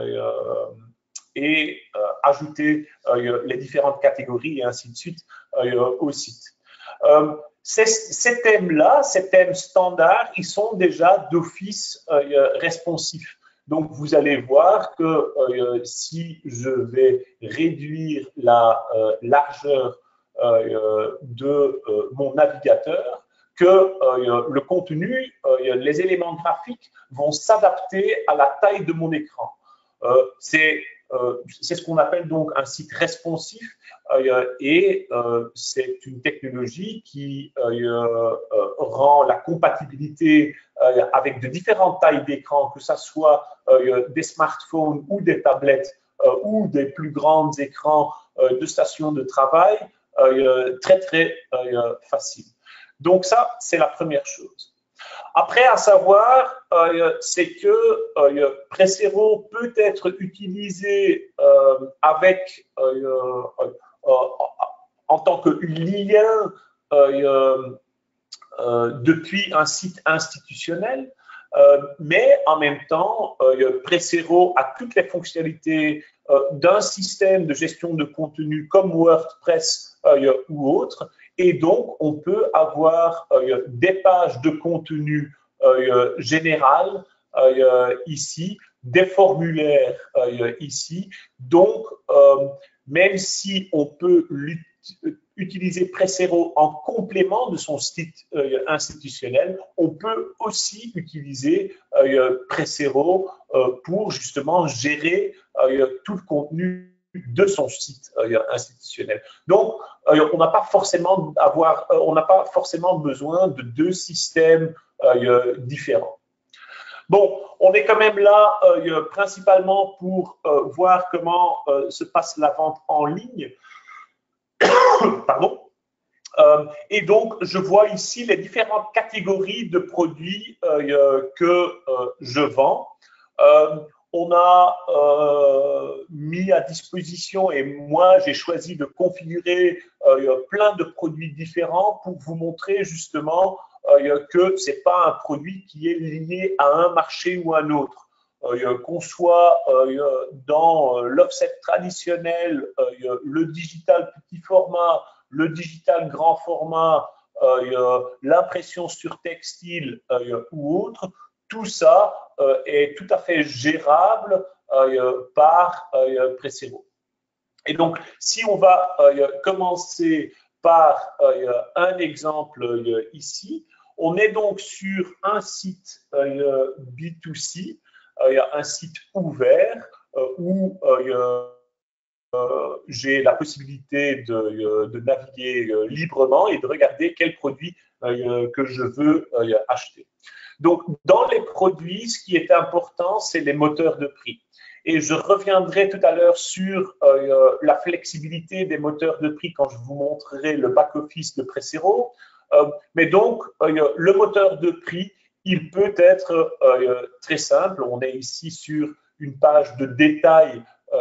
ajouter les différentes catégories et ainsi de suite au site. Ces thèmes-là, ces thèmes standards, ils sont déjà d'office responsifs. Donc, vous allez voir que si je vais réduire la largeur de mon navigateur, que le contenu, les éléments graphiques vont s'adapter à la taille de mon écran. C'est c'est ce qu'on appelle donc un site responsif et c'est une technologie qui rend la compatibilité avec de différentes tailles d'écran, que ce soit des smartphones ou des tablettes ou des plus grands écrans de stations de travail, très très facile. Donc ça, c'est la première chose. Après, à savoir, c'est que Presero peut être utilisé avec, en tant que lien depuis un site institutionnel, mais en même temps, Presero a toutes les fonctionnalités d'un système de gestion de contenu comme WordPress ou autre. Et donc, on peut avoir des pages de contenu général ici, des formulaires ici. Donc, même si on peut utiliser Presero en complément de son site institutionnel, on peut aussi utiliser Presero pour justement gérer tout le contenu de son site institutionnel. Donc, on n'a pas forcément besoin de deux systèmes différents. Bon, on est quand même là principalement pour voir comment se passe la vente en ligne. Pardon. Et donc, je vois ici les différentes catégories de produits que je vends. On a mis à disposition, et moi j'ai choisi de configurer plein de produits différents pour vous montrer justement que ce n'est pas un produit qui est lié à un marché ou à un autre. Qu'on soit dans l'offset traditionnel, le digital petit format, le digital grand format, l'impression sur textile ou autre, tout ça est tout à fait gérable par Presero. Et donc, si on va commencer par un exemple ici, on est donc sur un site B2C, un site ouvert où j'ai la possibilité de naviguer librement et de regarder quels produits que je veux acheter. Donc, dans les produits, ce qui est important, c'est les moteurs de prix. Et je reviendrai tout à l'heure sur la flexibilité des moteurs de prix quand je vous montrerai le back-office de Presero. Mais donc, le moteur de prix, il peut être très simple. On est ici sur une page de détail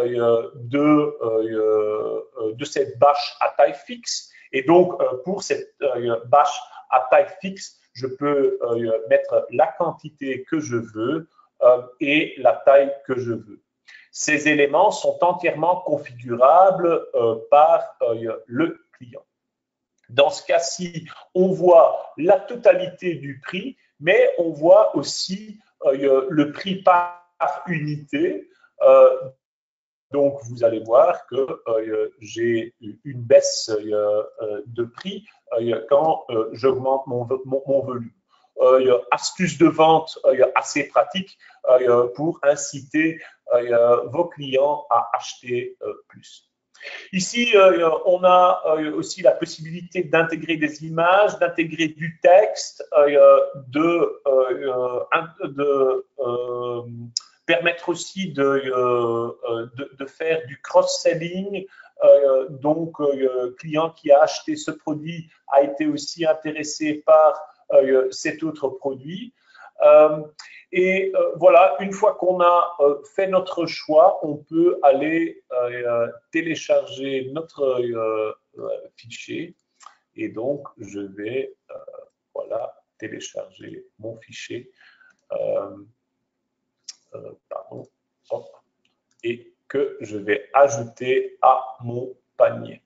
de cette bâche à taille fixe. Et donc, pour cette bâche à taille fixe, je peux mettre la quantité que je veux et la taille que je veux. Ces éléments sont entièrement configurables par le client. Dans ce cas-ci, on voit la totalité du prix, mais on voit aussi le prix par unité. Donc, vous allez voir que j'ai une baisse de prix quand j'augmente mon volume. Astuce de vente assez pratique pour inciter vos clients à acheter plus. Ici, on a aussi la possibilité d'intégrer des images, d'intégrer du texte, permettre aussi de faire du cross-selling. Donc, client qui a acheté ce produit a été aussi intéressé par cet autre produit. Et voilà, une fois qu'on a fait notre choix, on peut aller télécharger notre fichier. Et donc, je vais voilà, télécharger mon fichier. Pardon, hop, et que je vais ajouter à mon panier.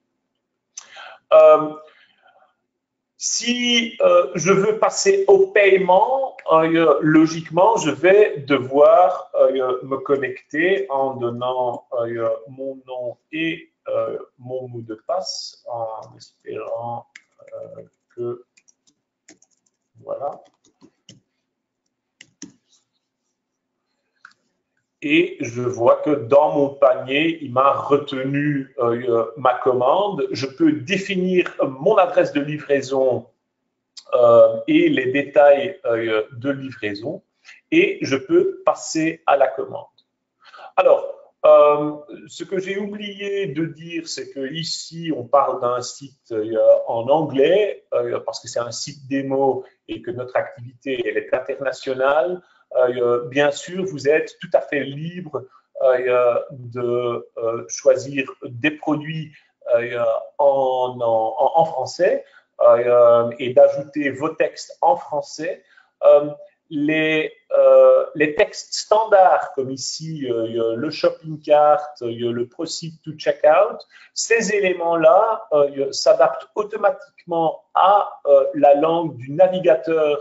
Si je veux passer au paiement, logiquement, je vais devoir me connecter en donnant mon nom et mon mot de passe, en espérant que voilà. et je vois que dans mon panier, il m'a retenu ma commande. Je peux définir mon adresse de livraison et les détails de livraison, et je peux passer à la commande. Alors, ce que j'ai oublié de dire, c'est qu'ici, on parle d'un site en anglais, parce que c'est un site démo et que notre activité elle est internationale. Bien sûr, vous êtes tout à fait libre de choisir des produits en français et d'ajouter vos textes en français. Les textes standards, comme ici le shopping cart, le proceed to checkout, ces éléments-là s'adaptent automatiquement à la langue du navigateur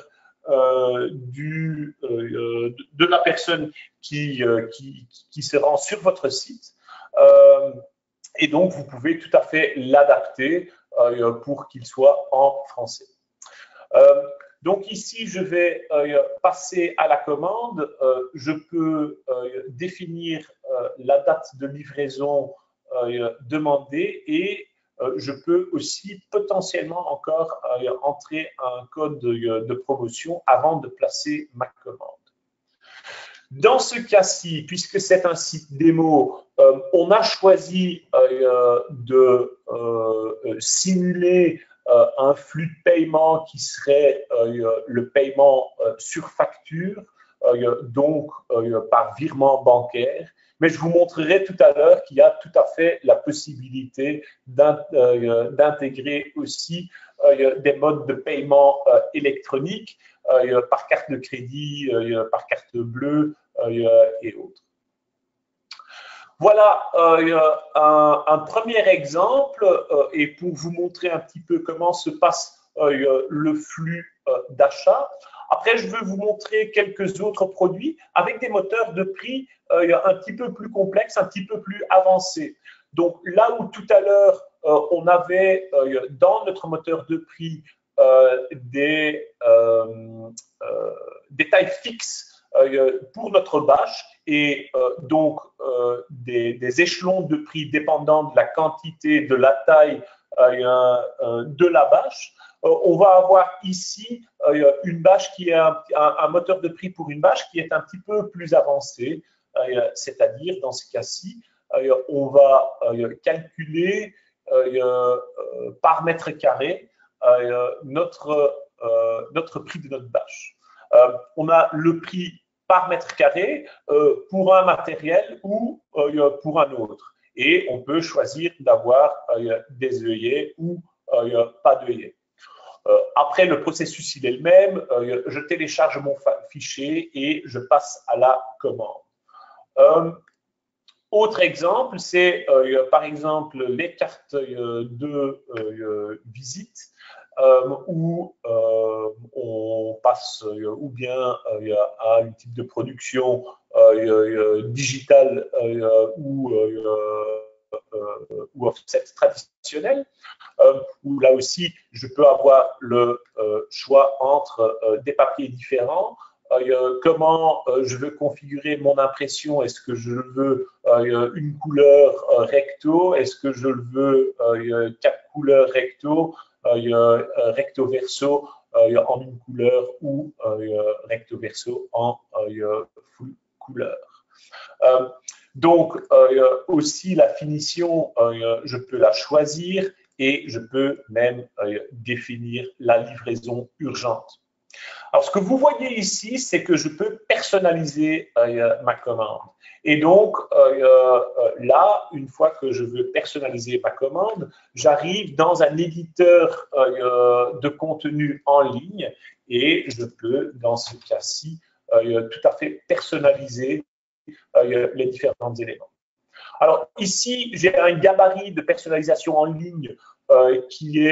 de la personne qui se rend sur votre site. Et donc, vous pouvez tout à fait l'adapter pour qu'il soit en français. Donc ici, je vais passer à la commande. Je peux définir la date de livraison demandée et je peux aussi potentiellement encore entrer un code de promotion avant de placer ma commande. Dans ce cas-ci, puisque c'est un site démo, on a choisi de simuler un flux de paiement qui serait le paiement sur facture, donc par virement bancaire. Mais je vous montrerai tout à l'heure qu'il y a tout à fait la possibilité d'intégrer aussi des modes de paiement électroniques par carte de crédit, par carte bleue et autres. Voilà un premier exemple et pour vous montrer un petit peu comment se passe le flux d'achat. Après, je veux vous montrer quelques autres produits avec des moteurs de prix un petit peu plus complexes, un petit peu plus avancés. Donc là où tout à l'heure, on avait dans notre moteur de prix des tailles fixes pour notre bâche et donc des échelons de prix dépendant de la quantité, de la taille de la bâche. On va avoir ici une bâche qui est un moteur de prix pour une bâche qui est un petit peu plus avancé, c'est-à-dire dans ce cas-ci, on va calculer par mètre carré notre prix de notre bâche. On a le prix par mètre carré pour un matériel ou pour un autre. Et on peut choisir d'avoir des œillets ou pas d'œillets. Après, le processus, il est le même. Je télécharge mon fichier et je passe à la commande. Autre exemple, c'est par exemple les cartes de visite où on passe ou bien à un type de production digitale ou offset traditionnel, où là aussi je peux avoir le choix entre des papiers différents. Comment je veux configurer mon impression. Est-ce que je veux une couleur recto? Est-ce que je veux 4 couleurs recto, recto verso en une couleur ou recto verso en full couleur? Donc aussi la finition, je peux la choisir et je peux même définir la livraison urgente. Alors, ce que vous voyez ici, c'est que je peux personnaliser ma commande. Et donc, là, une fois que je veux personnaliser ma commande, j'arrive dans un éditeur de contenu en ligne et je peux, dans ce cas-ci, tout à fait personnaliser les différents éléments. Alors, ici, j'ai un gabarit de personnalisation en ligne qui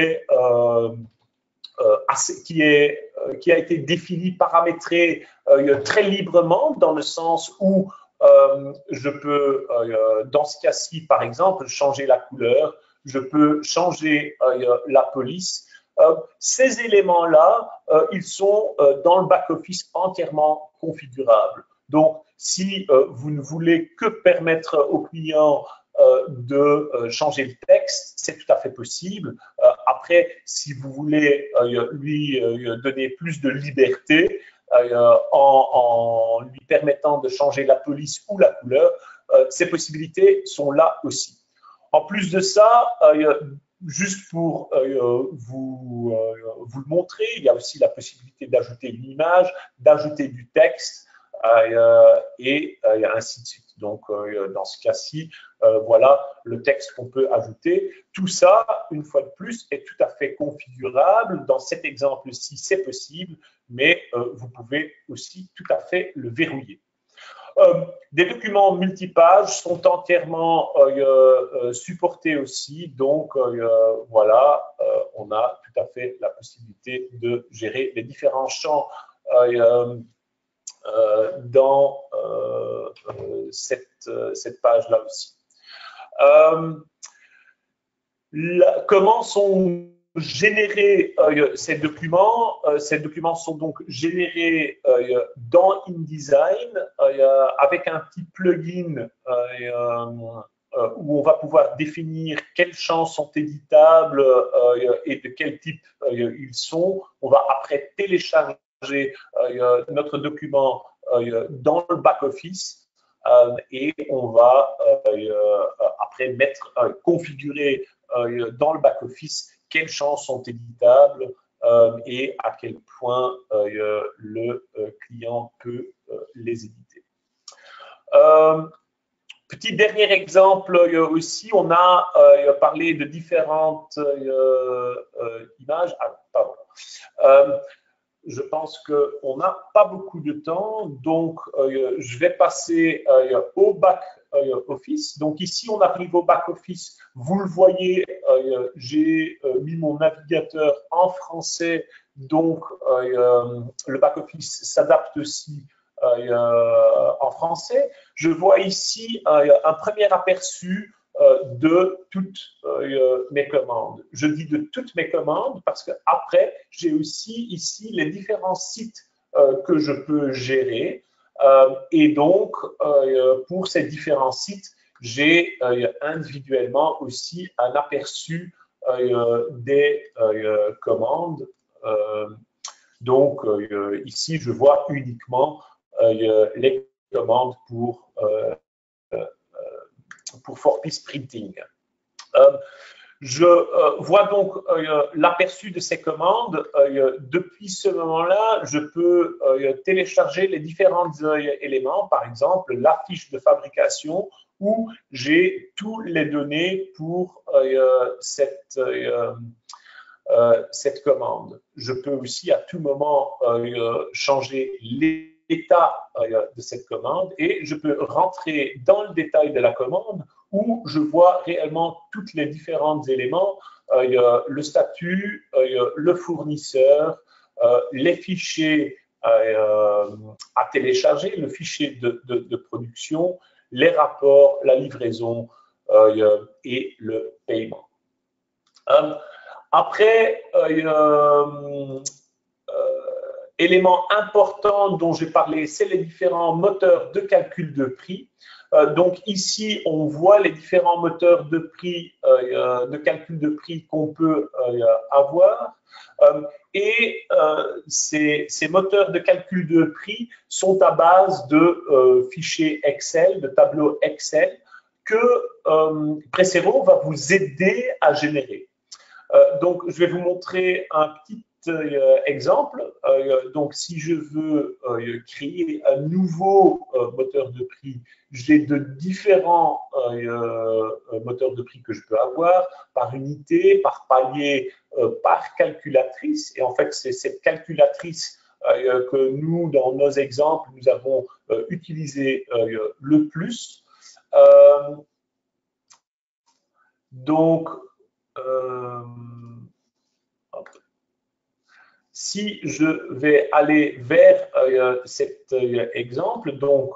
a été défini, paramétré très librement, dans le sens où je peux, dans ce cas-ci, par exemple, changer la couleur, je peux changer la police. Ces éléments-là, ils sont dans le back-office entièrement configurables. Donc, si vous ne voulez que permettre au client de changer le texte, c'est tout à fait possible. Après, si vous voulez lui donner plus de liberté en lui permettant de changer la police ou la couleur, ces possibilités sont là aussi. En plus de ça, juste pour vous le montrer, il y a aussi la possibilité d'ajouter une image, d'ajouter du texte et ainsi de suite. Donc, dans ce cas-ci, voilà le texte qu'on peut ajouter. Tout ça, une fois de plus, est tout à fait configurable. Dans cet exemple-ci, c'est possible, mais vous pouvez aussi tout à fait le verrouiller. Des documents multipages sont entièrement supportés aussi, donc voilà, on a tout à fait la possibilité de gérer les différents champs dans cette page-là aussi. Comment sont générer ces documents. Ces documents sont donc générés dans InDesign avec un petit plugin où on va pouvoir définir quels champs sont éditables et de quel type ils sont. On va après télécharger notre document dans le back-office et on va après configurer dans le back-office quels champs sont éditables et à quel point le client peut les éditer. Petit dernier exemple aussi, on a parlé de différentes images. Ah, pardon. Je pense qu'on n'a pas beaucoup de temps, donc je vais passer au back-office. Donc ici, on arrive au back-office. Vous le voyez, j'ai mis mon navigateur en français, donc le back-office s'adapte aussi en français. Je vois ici un premier aperçu de toutes mes commandes. Je dis de toutes mes commandes parce qu'après, j'ai aussi ici les différents sites que je peux gérer. Et donc, pour ces différents sites, j'ai individuellement aussi un aperçu des commandes. Donc, ici, je vois uniquement les commandes pour For-Peace Printing. Je vois donc l'aperçu de ces commandes. Depuis ce moment-là, je peux télécharger les différents éléments, par exemple la fiche de fabrication où j'ai toutes les données pour cette commande. Je peux aussi à tout moment changer l'état de cette commande et je peux rentrer dans le détail de la commande où je vois réellement tous les différents éléments, le statut, le fournisseur, les fichiers à télécharger, le fichier de production, les rapports, la livraison et le paiement. Après, élément important dont j'ai parlé, c'est les différents moteurs de calcul de prix. Donc ici, on voit les différents moteurs de prix, de calcul de prix qu'on peut avoir. Et ces moteurs de calcul de prix sont à base de fichiers Excel, de tableaux Excel que Presero va vous aider à générer. Donc, je vais vous montrer un petit exemple. Donc, si je veux créer un nouveau moteur de prix, j'ai de différents moteurs de prix que je peux avoir par unité, par palier, par calculatrice. Et en fait, c'est cette calculatrice que nous, dans nos exemples, nous avons utilisé le plus. Donc, si je vais aller vers cet exemple, donc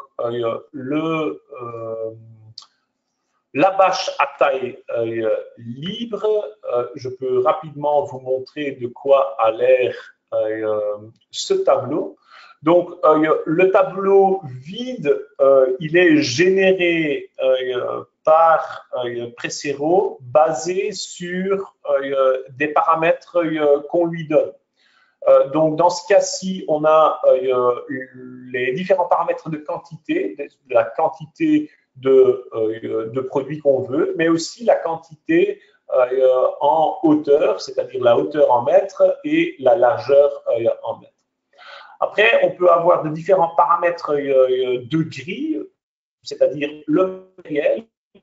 la bâche à taille libre, je peux rapidement vous montrer de quoi a l'air ce tableau. Donc, le tableau vide, il est généré par Presero basé sur des paramètres qu'on lui donne. Donc, dans ce cas-ci, on a les différents paramètres de quantité, la quantité de produits qu'on veut, mais aussi la quantité en hauteur, c'est-à-dire la hauteur en mètres et la largeur en mètres. Après, on peut avoir de différents paramètres de grille, c'est-à-dire le matériel,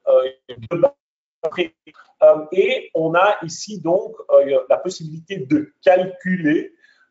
et on a ici donc la possibilité de calculer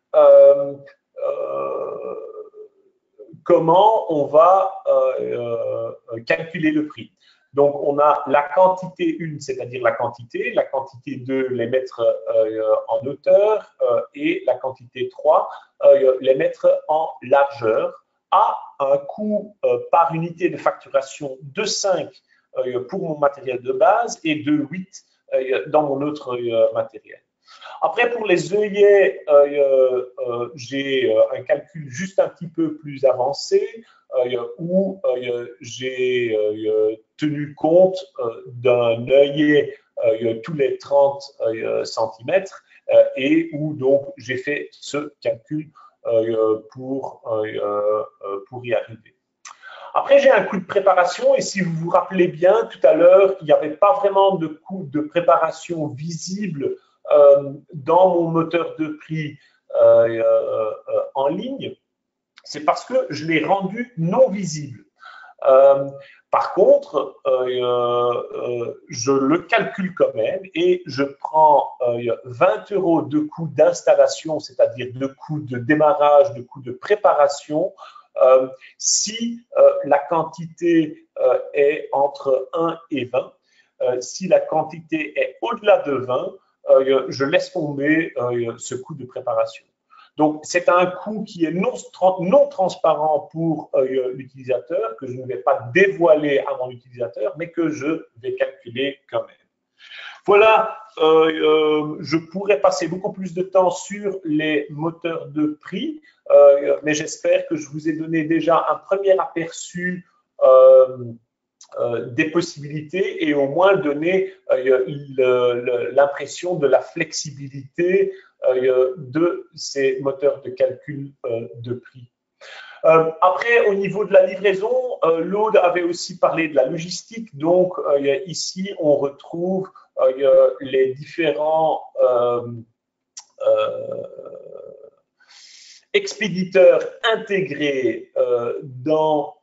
comment on va calculer le prix. Donc, on a la quantité 1, c'est-à-dire la quantité 2, les mettre en hauteur, et la quantité 3, les mettre en largeur, à un coût par unité de facturation de 5 pour mon matériel de base et de 8 dans mon autre matériel. Après, pour les œillets, j'ai un calcul juste un petit peu plus avancé où j'ai tenu compte d'un œillet tous les 30 cm et où donc j'ai fait ce calcul pour y arriver. Après, j'ai un coût de préparation et si vous vous rappelez bien, tout à l'heure, il n'y avait pas vraiment de coût de préparation visible dans mon moteur de prix en ligne. C'est parce que je l'ai rendu non visible. Par contre, je le calcule quand même et je prends 20 € de coût d'installation, c'est-à-dire de coût de démarrage, de coût de préparation, si la quantité est entre 1 et 20. Si la quantité est au-delà de 20, je laisse tomber ce coût de préparation. Donc, c'est un coût qui est non transparent pour l'utilisateur, que je ne vais pas dévoiler à mon utilisateur, mais que je vais calculer quand même. Voilà, je pourrais passer beaucoup plus de temps sur les moteurs de prix, mais j'espère que je vous ai donné déjà un premier aperçu des possibilités et au moins donner l'impression de la flexibilité de ces moteurs de calcul de prix. Après, au niveau de la livraison, Laude avait aussi parlé de la logistique. Donc, ici, on retrouve les différents expéditeurs intégrés dans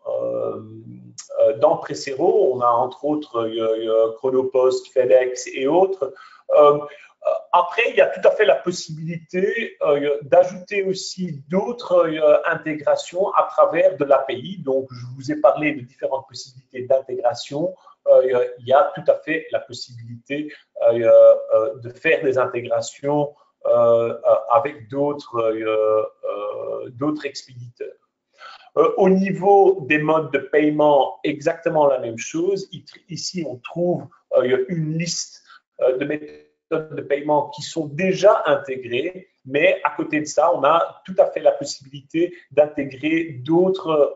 Presero. On a entre autres Chronopost, FedEx et autres. Après, il y a tout à fait la possibilité d'ajouter aussi d'autres intégrations à travers de l'API. Donc, je vous ai parlé de différentes possibilités d'intégration. Il y a tout à fait la possibilité de faire des intégrations avec d'autres expéditeurs. Au niveau des modes de paiement, exactement la même chose. Ici, on trouve une liste de méthodes de paiement qui sont déjà intégrées, mais à côté de ça, on a tout à fait la possibilité d'intégrer d'autres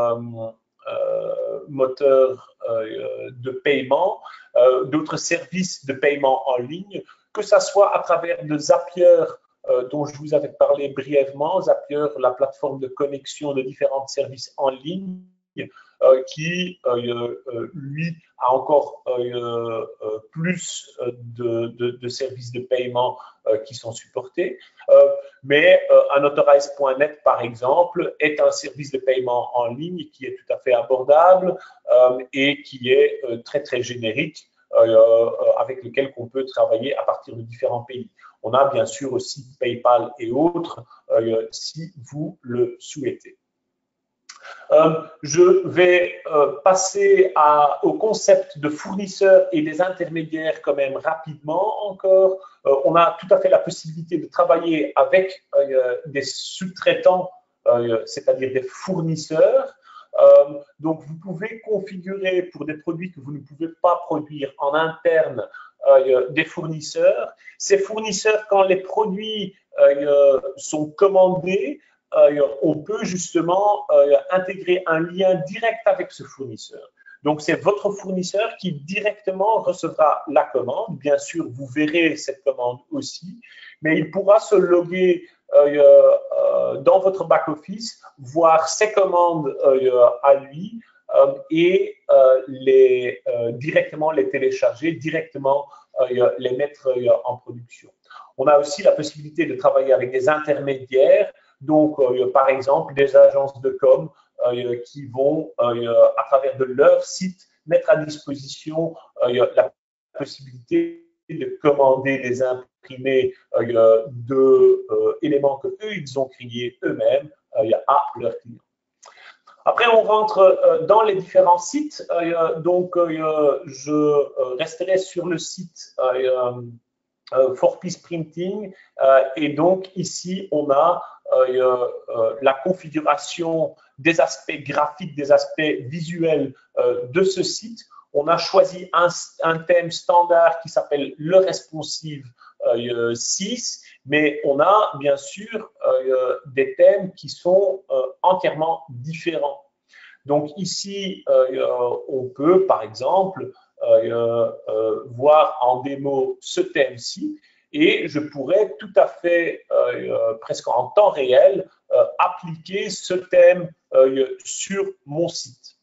moteurs de paiement, d'autres services de paiement en ligne, que ce soit à travers de Zapier, dont je vous avais parlé brièvement, Zapier, la plateforme de connexion de différents services en ligne, qui, lui, a encore plus de services de paiement qui sont supportés. Mais Unauthorize.net, par exemple, est un service de paiement en ligne qui est tout à fait abordable et qui est très, très générique, avec lequel on peut travailler à partir de différents pays. On a bien sûr aussi PayPal et autres si vous le souhaitez. Je vais passer au concept de fournisseurs et des intermédiaires quand même rapidement encore. On a tout à fait la possibilité de travailler avec des sous-traitants, c'est-à-dire des fournisseurs. Donc, vous pouvez configurer pour des produits que vous ne pouvez pas produire en interne des fournisseurs. Ces fournisseurs, quand les produits sont commandés, on peut justement intégrer un lien direct avec ce fournisseur. Donc, c'est votre fournisseur qui directement recevra la commande. Bien sûr, vous verrez cette commande aussi, mais il pourra se loguer dans votre back-office, voir ses commandes à lui et directement les télécharger, directement les mettre en production. On a aussi la possibilité de travailler avec des intermédiaires, donc par exemple des agences de com qui vont, à travers de leur site, mettre à disposition la possibilité de commander des imprimés d'éléments que eux, ils ont créés eux-mêmes à leurs clients. Après, on rentre dans les différents sites. Donc, je resterai sur le site For Peace Printing. Et donc, ici, on a la configuration des aspects graphiques, des aspects visuels de ce site. On a choisi un thème standard qui s'appelle le responsive 6, mais on a bien sûr des thèmes qui sont entièrement différents. Donc ici, on peut par exemple voir en démo ce thème-ci et je pourrais tout à fait, presque en temps réel, appliquer ce thème sur mon site.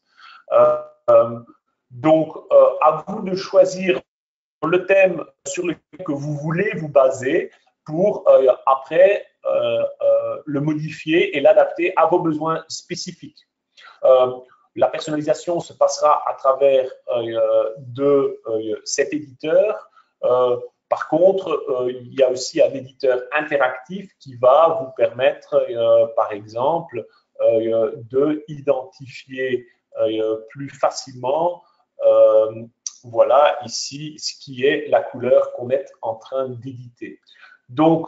Donc, à vous de choisir le thème sur lequel que vous voulez vous baser pour après le modifier et l'adapter à vos besoins spécifiques. La personnalisation se passera à travers de cet éditeur. Par contre, il y a aussi un éditeur interactif qui va vous permettre, par exemple, de identifier plus facilement voilà ici ce qui est la couleur qu'on est en train d'éditer. Donc,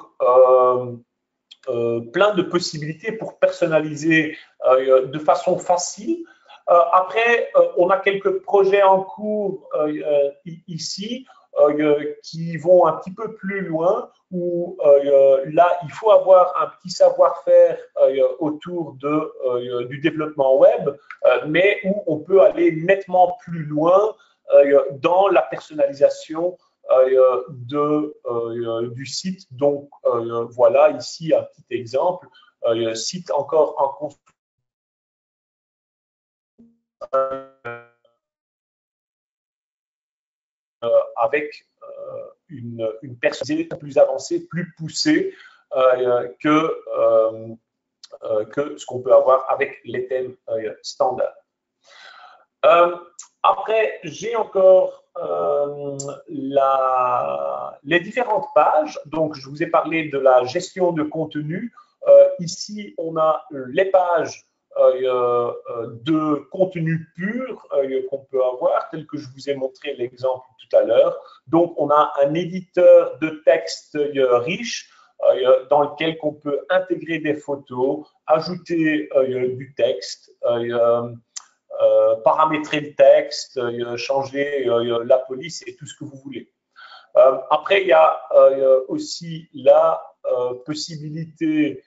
plein de possibilités pour personnaliser de façon facile. Après, on a quelques projets en cours ici qui vont un petit peu plus loin, où là, il faut avoir un petit savoir-faire autour du développement web, mais où on peut aller nettement plus loin dans la personnalisation du site. Donc, voilà ici un petit exemple, site encore en construction avec une personnalisation plus avancée, plus poussée que ce qu'on peut avoir avec les thèmes standards. Après, j'ai encore les différentes pages. Donc, je vous ai parlé de la gestion de contenu. Ici, on a les pages de contenu pur qu'on peut avoir, tel que je vous ai montré l'exemple tout à l'heure. Donc, on a un éditeur de texte riche dans lequel on peut intégrer des photos, ajouter du texte, paramétrer le texte, changer la police et tout ce que vous voulez. Après, il y a aussi la possibilité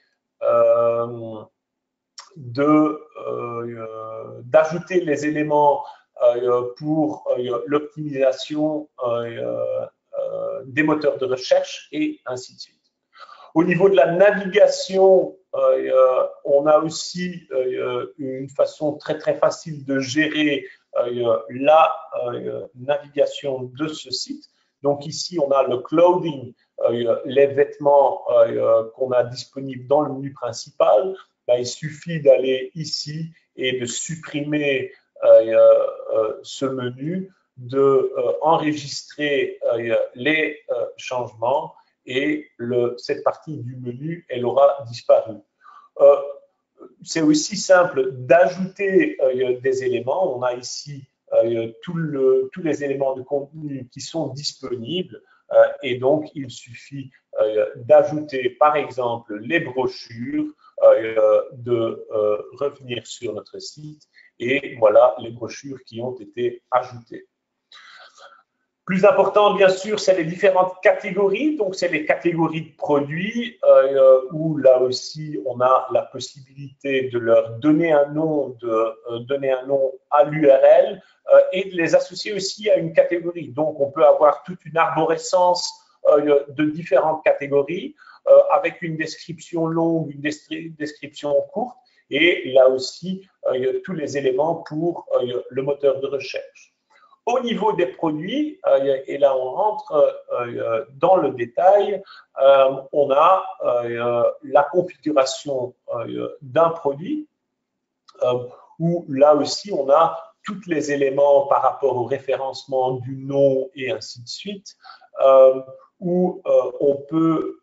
d'ajouter les éléments pour l'optimisation des moteurs de recherche et ainsi de suite. Au niveau de la navigation, on a aussi une façon très facile de gérer la navigation de ce site. Donc ici, on a le clothing, les vêtements qu'on a disponibles dans le menu principal. Ben, il suffit d'aller ici et de supprimer ce menu, d'enregistrer les changements et cette partie du menu, elle aura disparu. C'est aussi simple d'ajouter des éléments. On a ici tous les éléments de contenu qui sont disponibles et donc il suffit d'ajouter par exemple les brochures, de revenir sur notre site et voilà les brochures qui ont été ajoutées. Plus important, bien sûr, c'est les différentes catégories. Donc, c'est les catégories de produits où là aussi, on a la possibilité de leur donner un nom, donner un nom à l'URL et de les associer aussi à une catégorie. Donc, on peut avoir toute une arborescence de différentes catégories avec une description longue, une description courte et là aussi, tous les éléments pour le moteur de recherche. Au niveau des produits, et là on rentre dans le détail, on a la configuration d'un produit où là aussi on a tous les éléments par rapport au référencement du nom et ainsi de suite, où on peut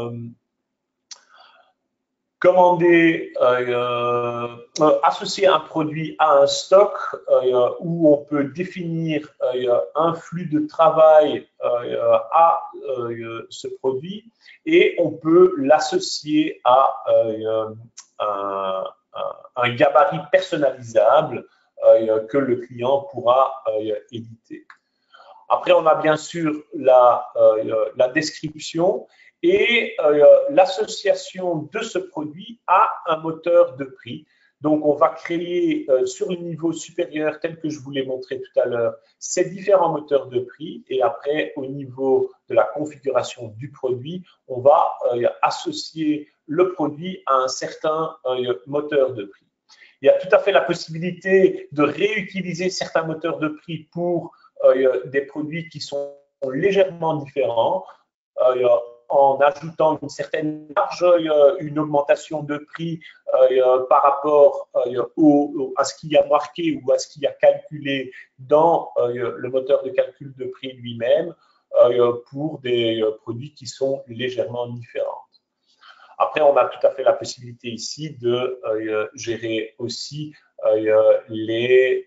commander, associer un produit à un stock où on peut définir un flux de travail à ce produit et on peut l'associer à un gabarit personnalisable que le client pourra éditer. Après, on a bien sûr la description et l'association de ce produit à un moteur de prix. Donc, on va créer sur le niveau supérieur, tel que je vous l'ai montré tout à l'heure, ces différents moteurs de prix. Et après, au niveau de la configuration du produit, on va associer le produit à un certain moteur de prix. Il y a tout à fait la possibilité de réutiliser certains moteurs de prix pour des produits qui sont légèrement différents, en ajoutant une certaine marge, une augmentation de prix par rapport à ce qu'il y a marqué ou à ce qu'il y a calculé dans le moteur de calcul de prix lui-même pour des produits qui sont légèrement différents. Après, on a tout à fait la possibilité ici de gérer aussi les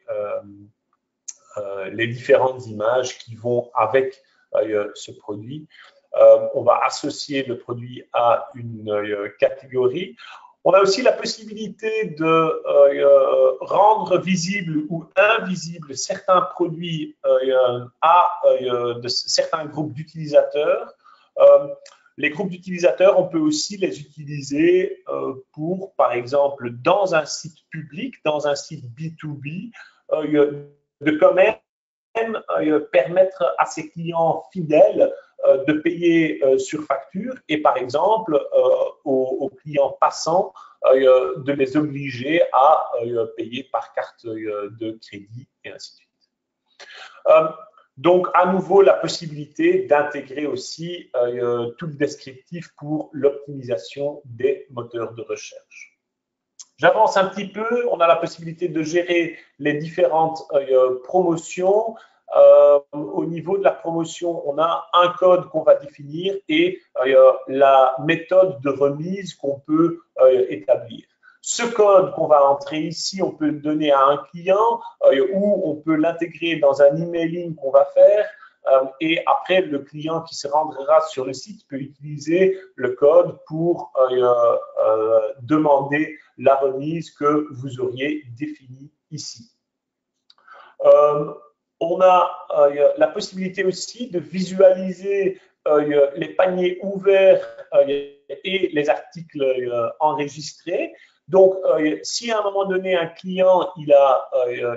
différentes images qui vont avec ce produit. On va associer le produit à une catégorie. On a aussi la possibilité de rendre visible ou invisible certains produits à certains groupes d'utilisateurs. Les groupes d'utilisateurs, on peut aussi les utiliser pour, par exemple, dans un site public, dans un site B2B, de quand même permettre à ses clients fidèles de payer sur facture et par exemple aux clients passants de les obliger à payer par carte de crédit et ainsi de suite. Donc à nouveau la possibilité d'intégrer aussi tout le descriptif pour l'optimisation des moteurs de recherche. J'avance un petit peu, on a la possibilité de gérer les différentes promotions. Au niveau de la promotion, on a un code qu'on va définir et la méthode de remise qu'on peut établir. Ce code qu'on va entrer ici, on peut le donner à un client ou on peut l'intégrer dans un emailing qu'on va faire. Et après, le client qui se rendra sur le site peut utiliser le code pour demander la remise que vous auriez définie ici. On a la possibilité aussi de visualiser les paniers ouverts et les articles enregistrés. Donc, si à un moment donné, un client il a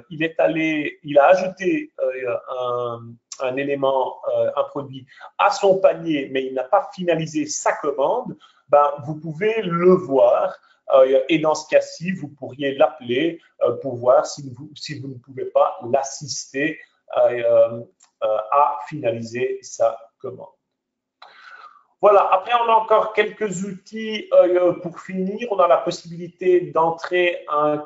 ajouté un élément, un produit à son panier, mais il n'a pas finalisé sa commande, ben, vous pouvez le voir. Et dans ce cas-ci, vous pourriez l'appeler pour voir si vous ne pouvez pas l'assister à finaliser sa commande. Voilà, après on a encore quelques outils pour finir. On a la possibilité d'entrer,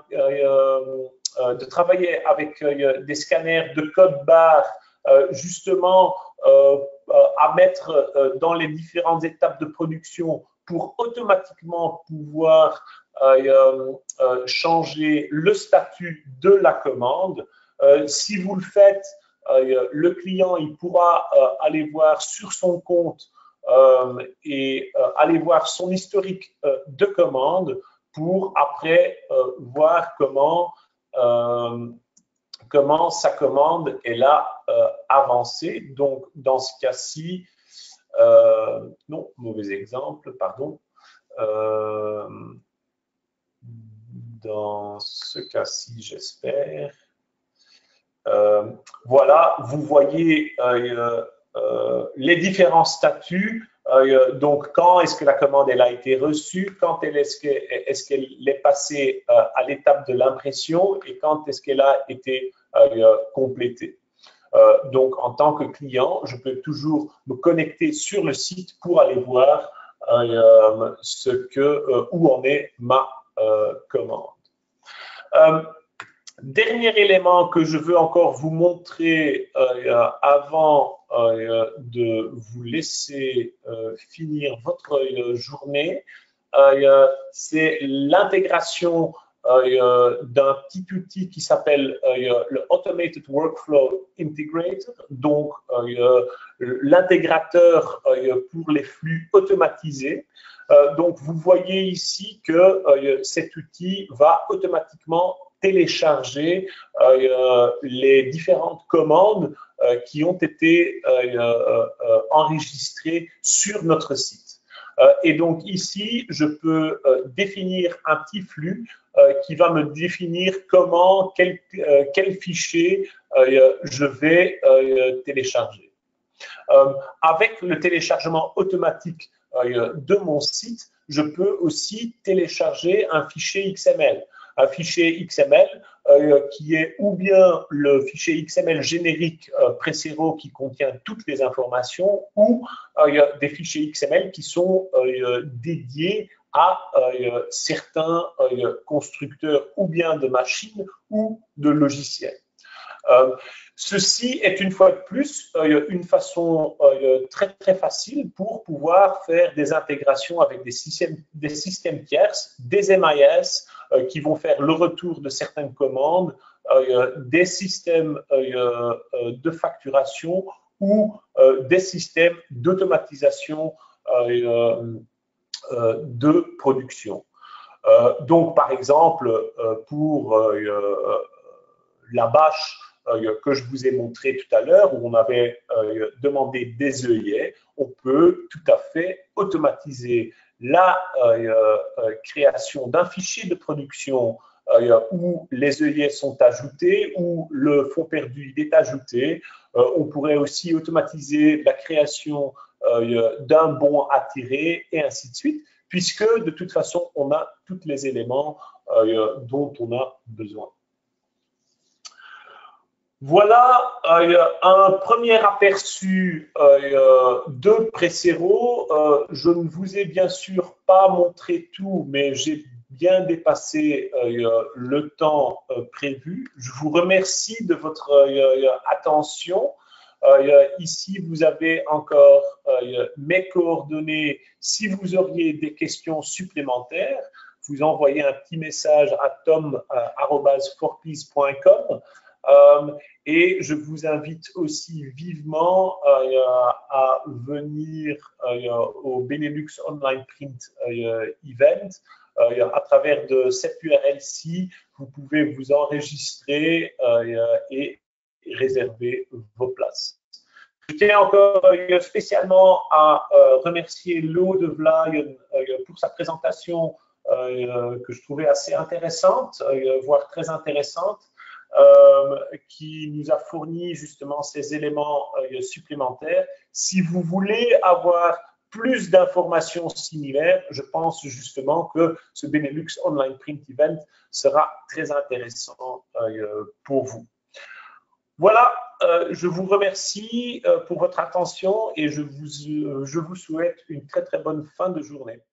de travailler avec des scanners de code barre justement à mettre dans les différentes étapes de production pour automatiquement pouvoir changer le statut de la commande. Si vous le faites, le client il pourra aller voir sur son compte et aller voir son historique de commande pour après voir comment comment sa commande elle a avancé. Donc, dans ce cas-ci, non, mauvais exemple, pardon. Dans ce cas-ci, j'espère. Voilà, vous voyez les différents statuts. Donc, quand est-ce que la commande elle a été reçue, quand est-ce qu'elle est passée à l'étape de l'impression et quand est-ce qu'elle a été complétée. Donc, en tant que client, je peux toujours me connecter sur le site pour aller voir où en est ma commande. Dernier élément que je veux encore vous montrer avant de vous laisser finir votre journée, c'est l'intégration d'un petit outil qui s'appelle le Automated Workflow Integrator, donc l'intégrateur pour les flux automatisés. Donc, vous voyez ici que cet outil va automatiquement télécharger les différentes commandes qui ont été enregistrées sur notre site. Et donc ici, je peux définir un petit flux qui va me définir quel fichier je vais télécharger. Avec le téléchargement automatique de mon site, je peux aussi télécharger un fichier XML. Un fichier XML qui est ou bien le fichier XML générique Presero qui contient toutes les informations ou des fichiers XML qui sont dédiés à certains constructeurs ou bien de machines ou de logiciels. Ceci est une fois de plus une façon très très facile pour pouvoir faire des intégrations avec des systèmes tierces, des MIS qui vont faire le retour de certaines commandes, des systèmes de facturation ou des systèmes d'automatisation de production. Donc par exemple pour la bâche que je vous ai montré tout à l'heure, où on avait demandé des œillets, on peut tout à fait automatiser la création d'un fichier de production où les œillets sont ajoutés, où le fond perdu est ajouté. On pourrait aussi automatiser la création d'un bon à tirer et ainsi de suite, puisque de toute façon, on a tous les éléments dont on a besoin. Voilà un premier aperçu de Presero. Je ne vous ai bien sûr pas montré tout, mais j'ai bien dépassé le temps prévu. Je vous remercie de votre attention. Ici, vous avez encore mes coordonnées. Si vous auriez des questions supplémentaires, vous envoyez un petit message à tom@forpeace.com. Et je vous invite aussi vivement à venir au Benelux Online Print Event. À travers de cette URL-ci, vous pouvez vous enregistrer et réserver vos places. Je tiens encore spécialement à remercier Lo de Vlaien pour sa présentation que je trouvais assez intéressante, voire très intéressante. Qui nous a fourni justement ces éléments supplémentaires. Si vous voulez avoir plus d'informations similaires, je pense justement que ce Benelux Online Print Event sera très intéressant pour vous. Voilà, je vous remercie pour votre attention et je vous souhaite une très très bonne fin de journée.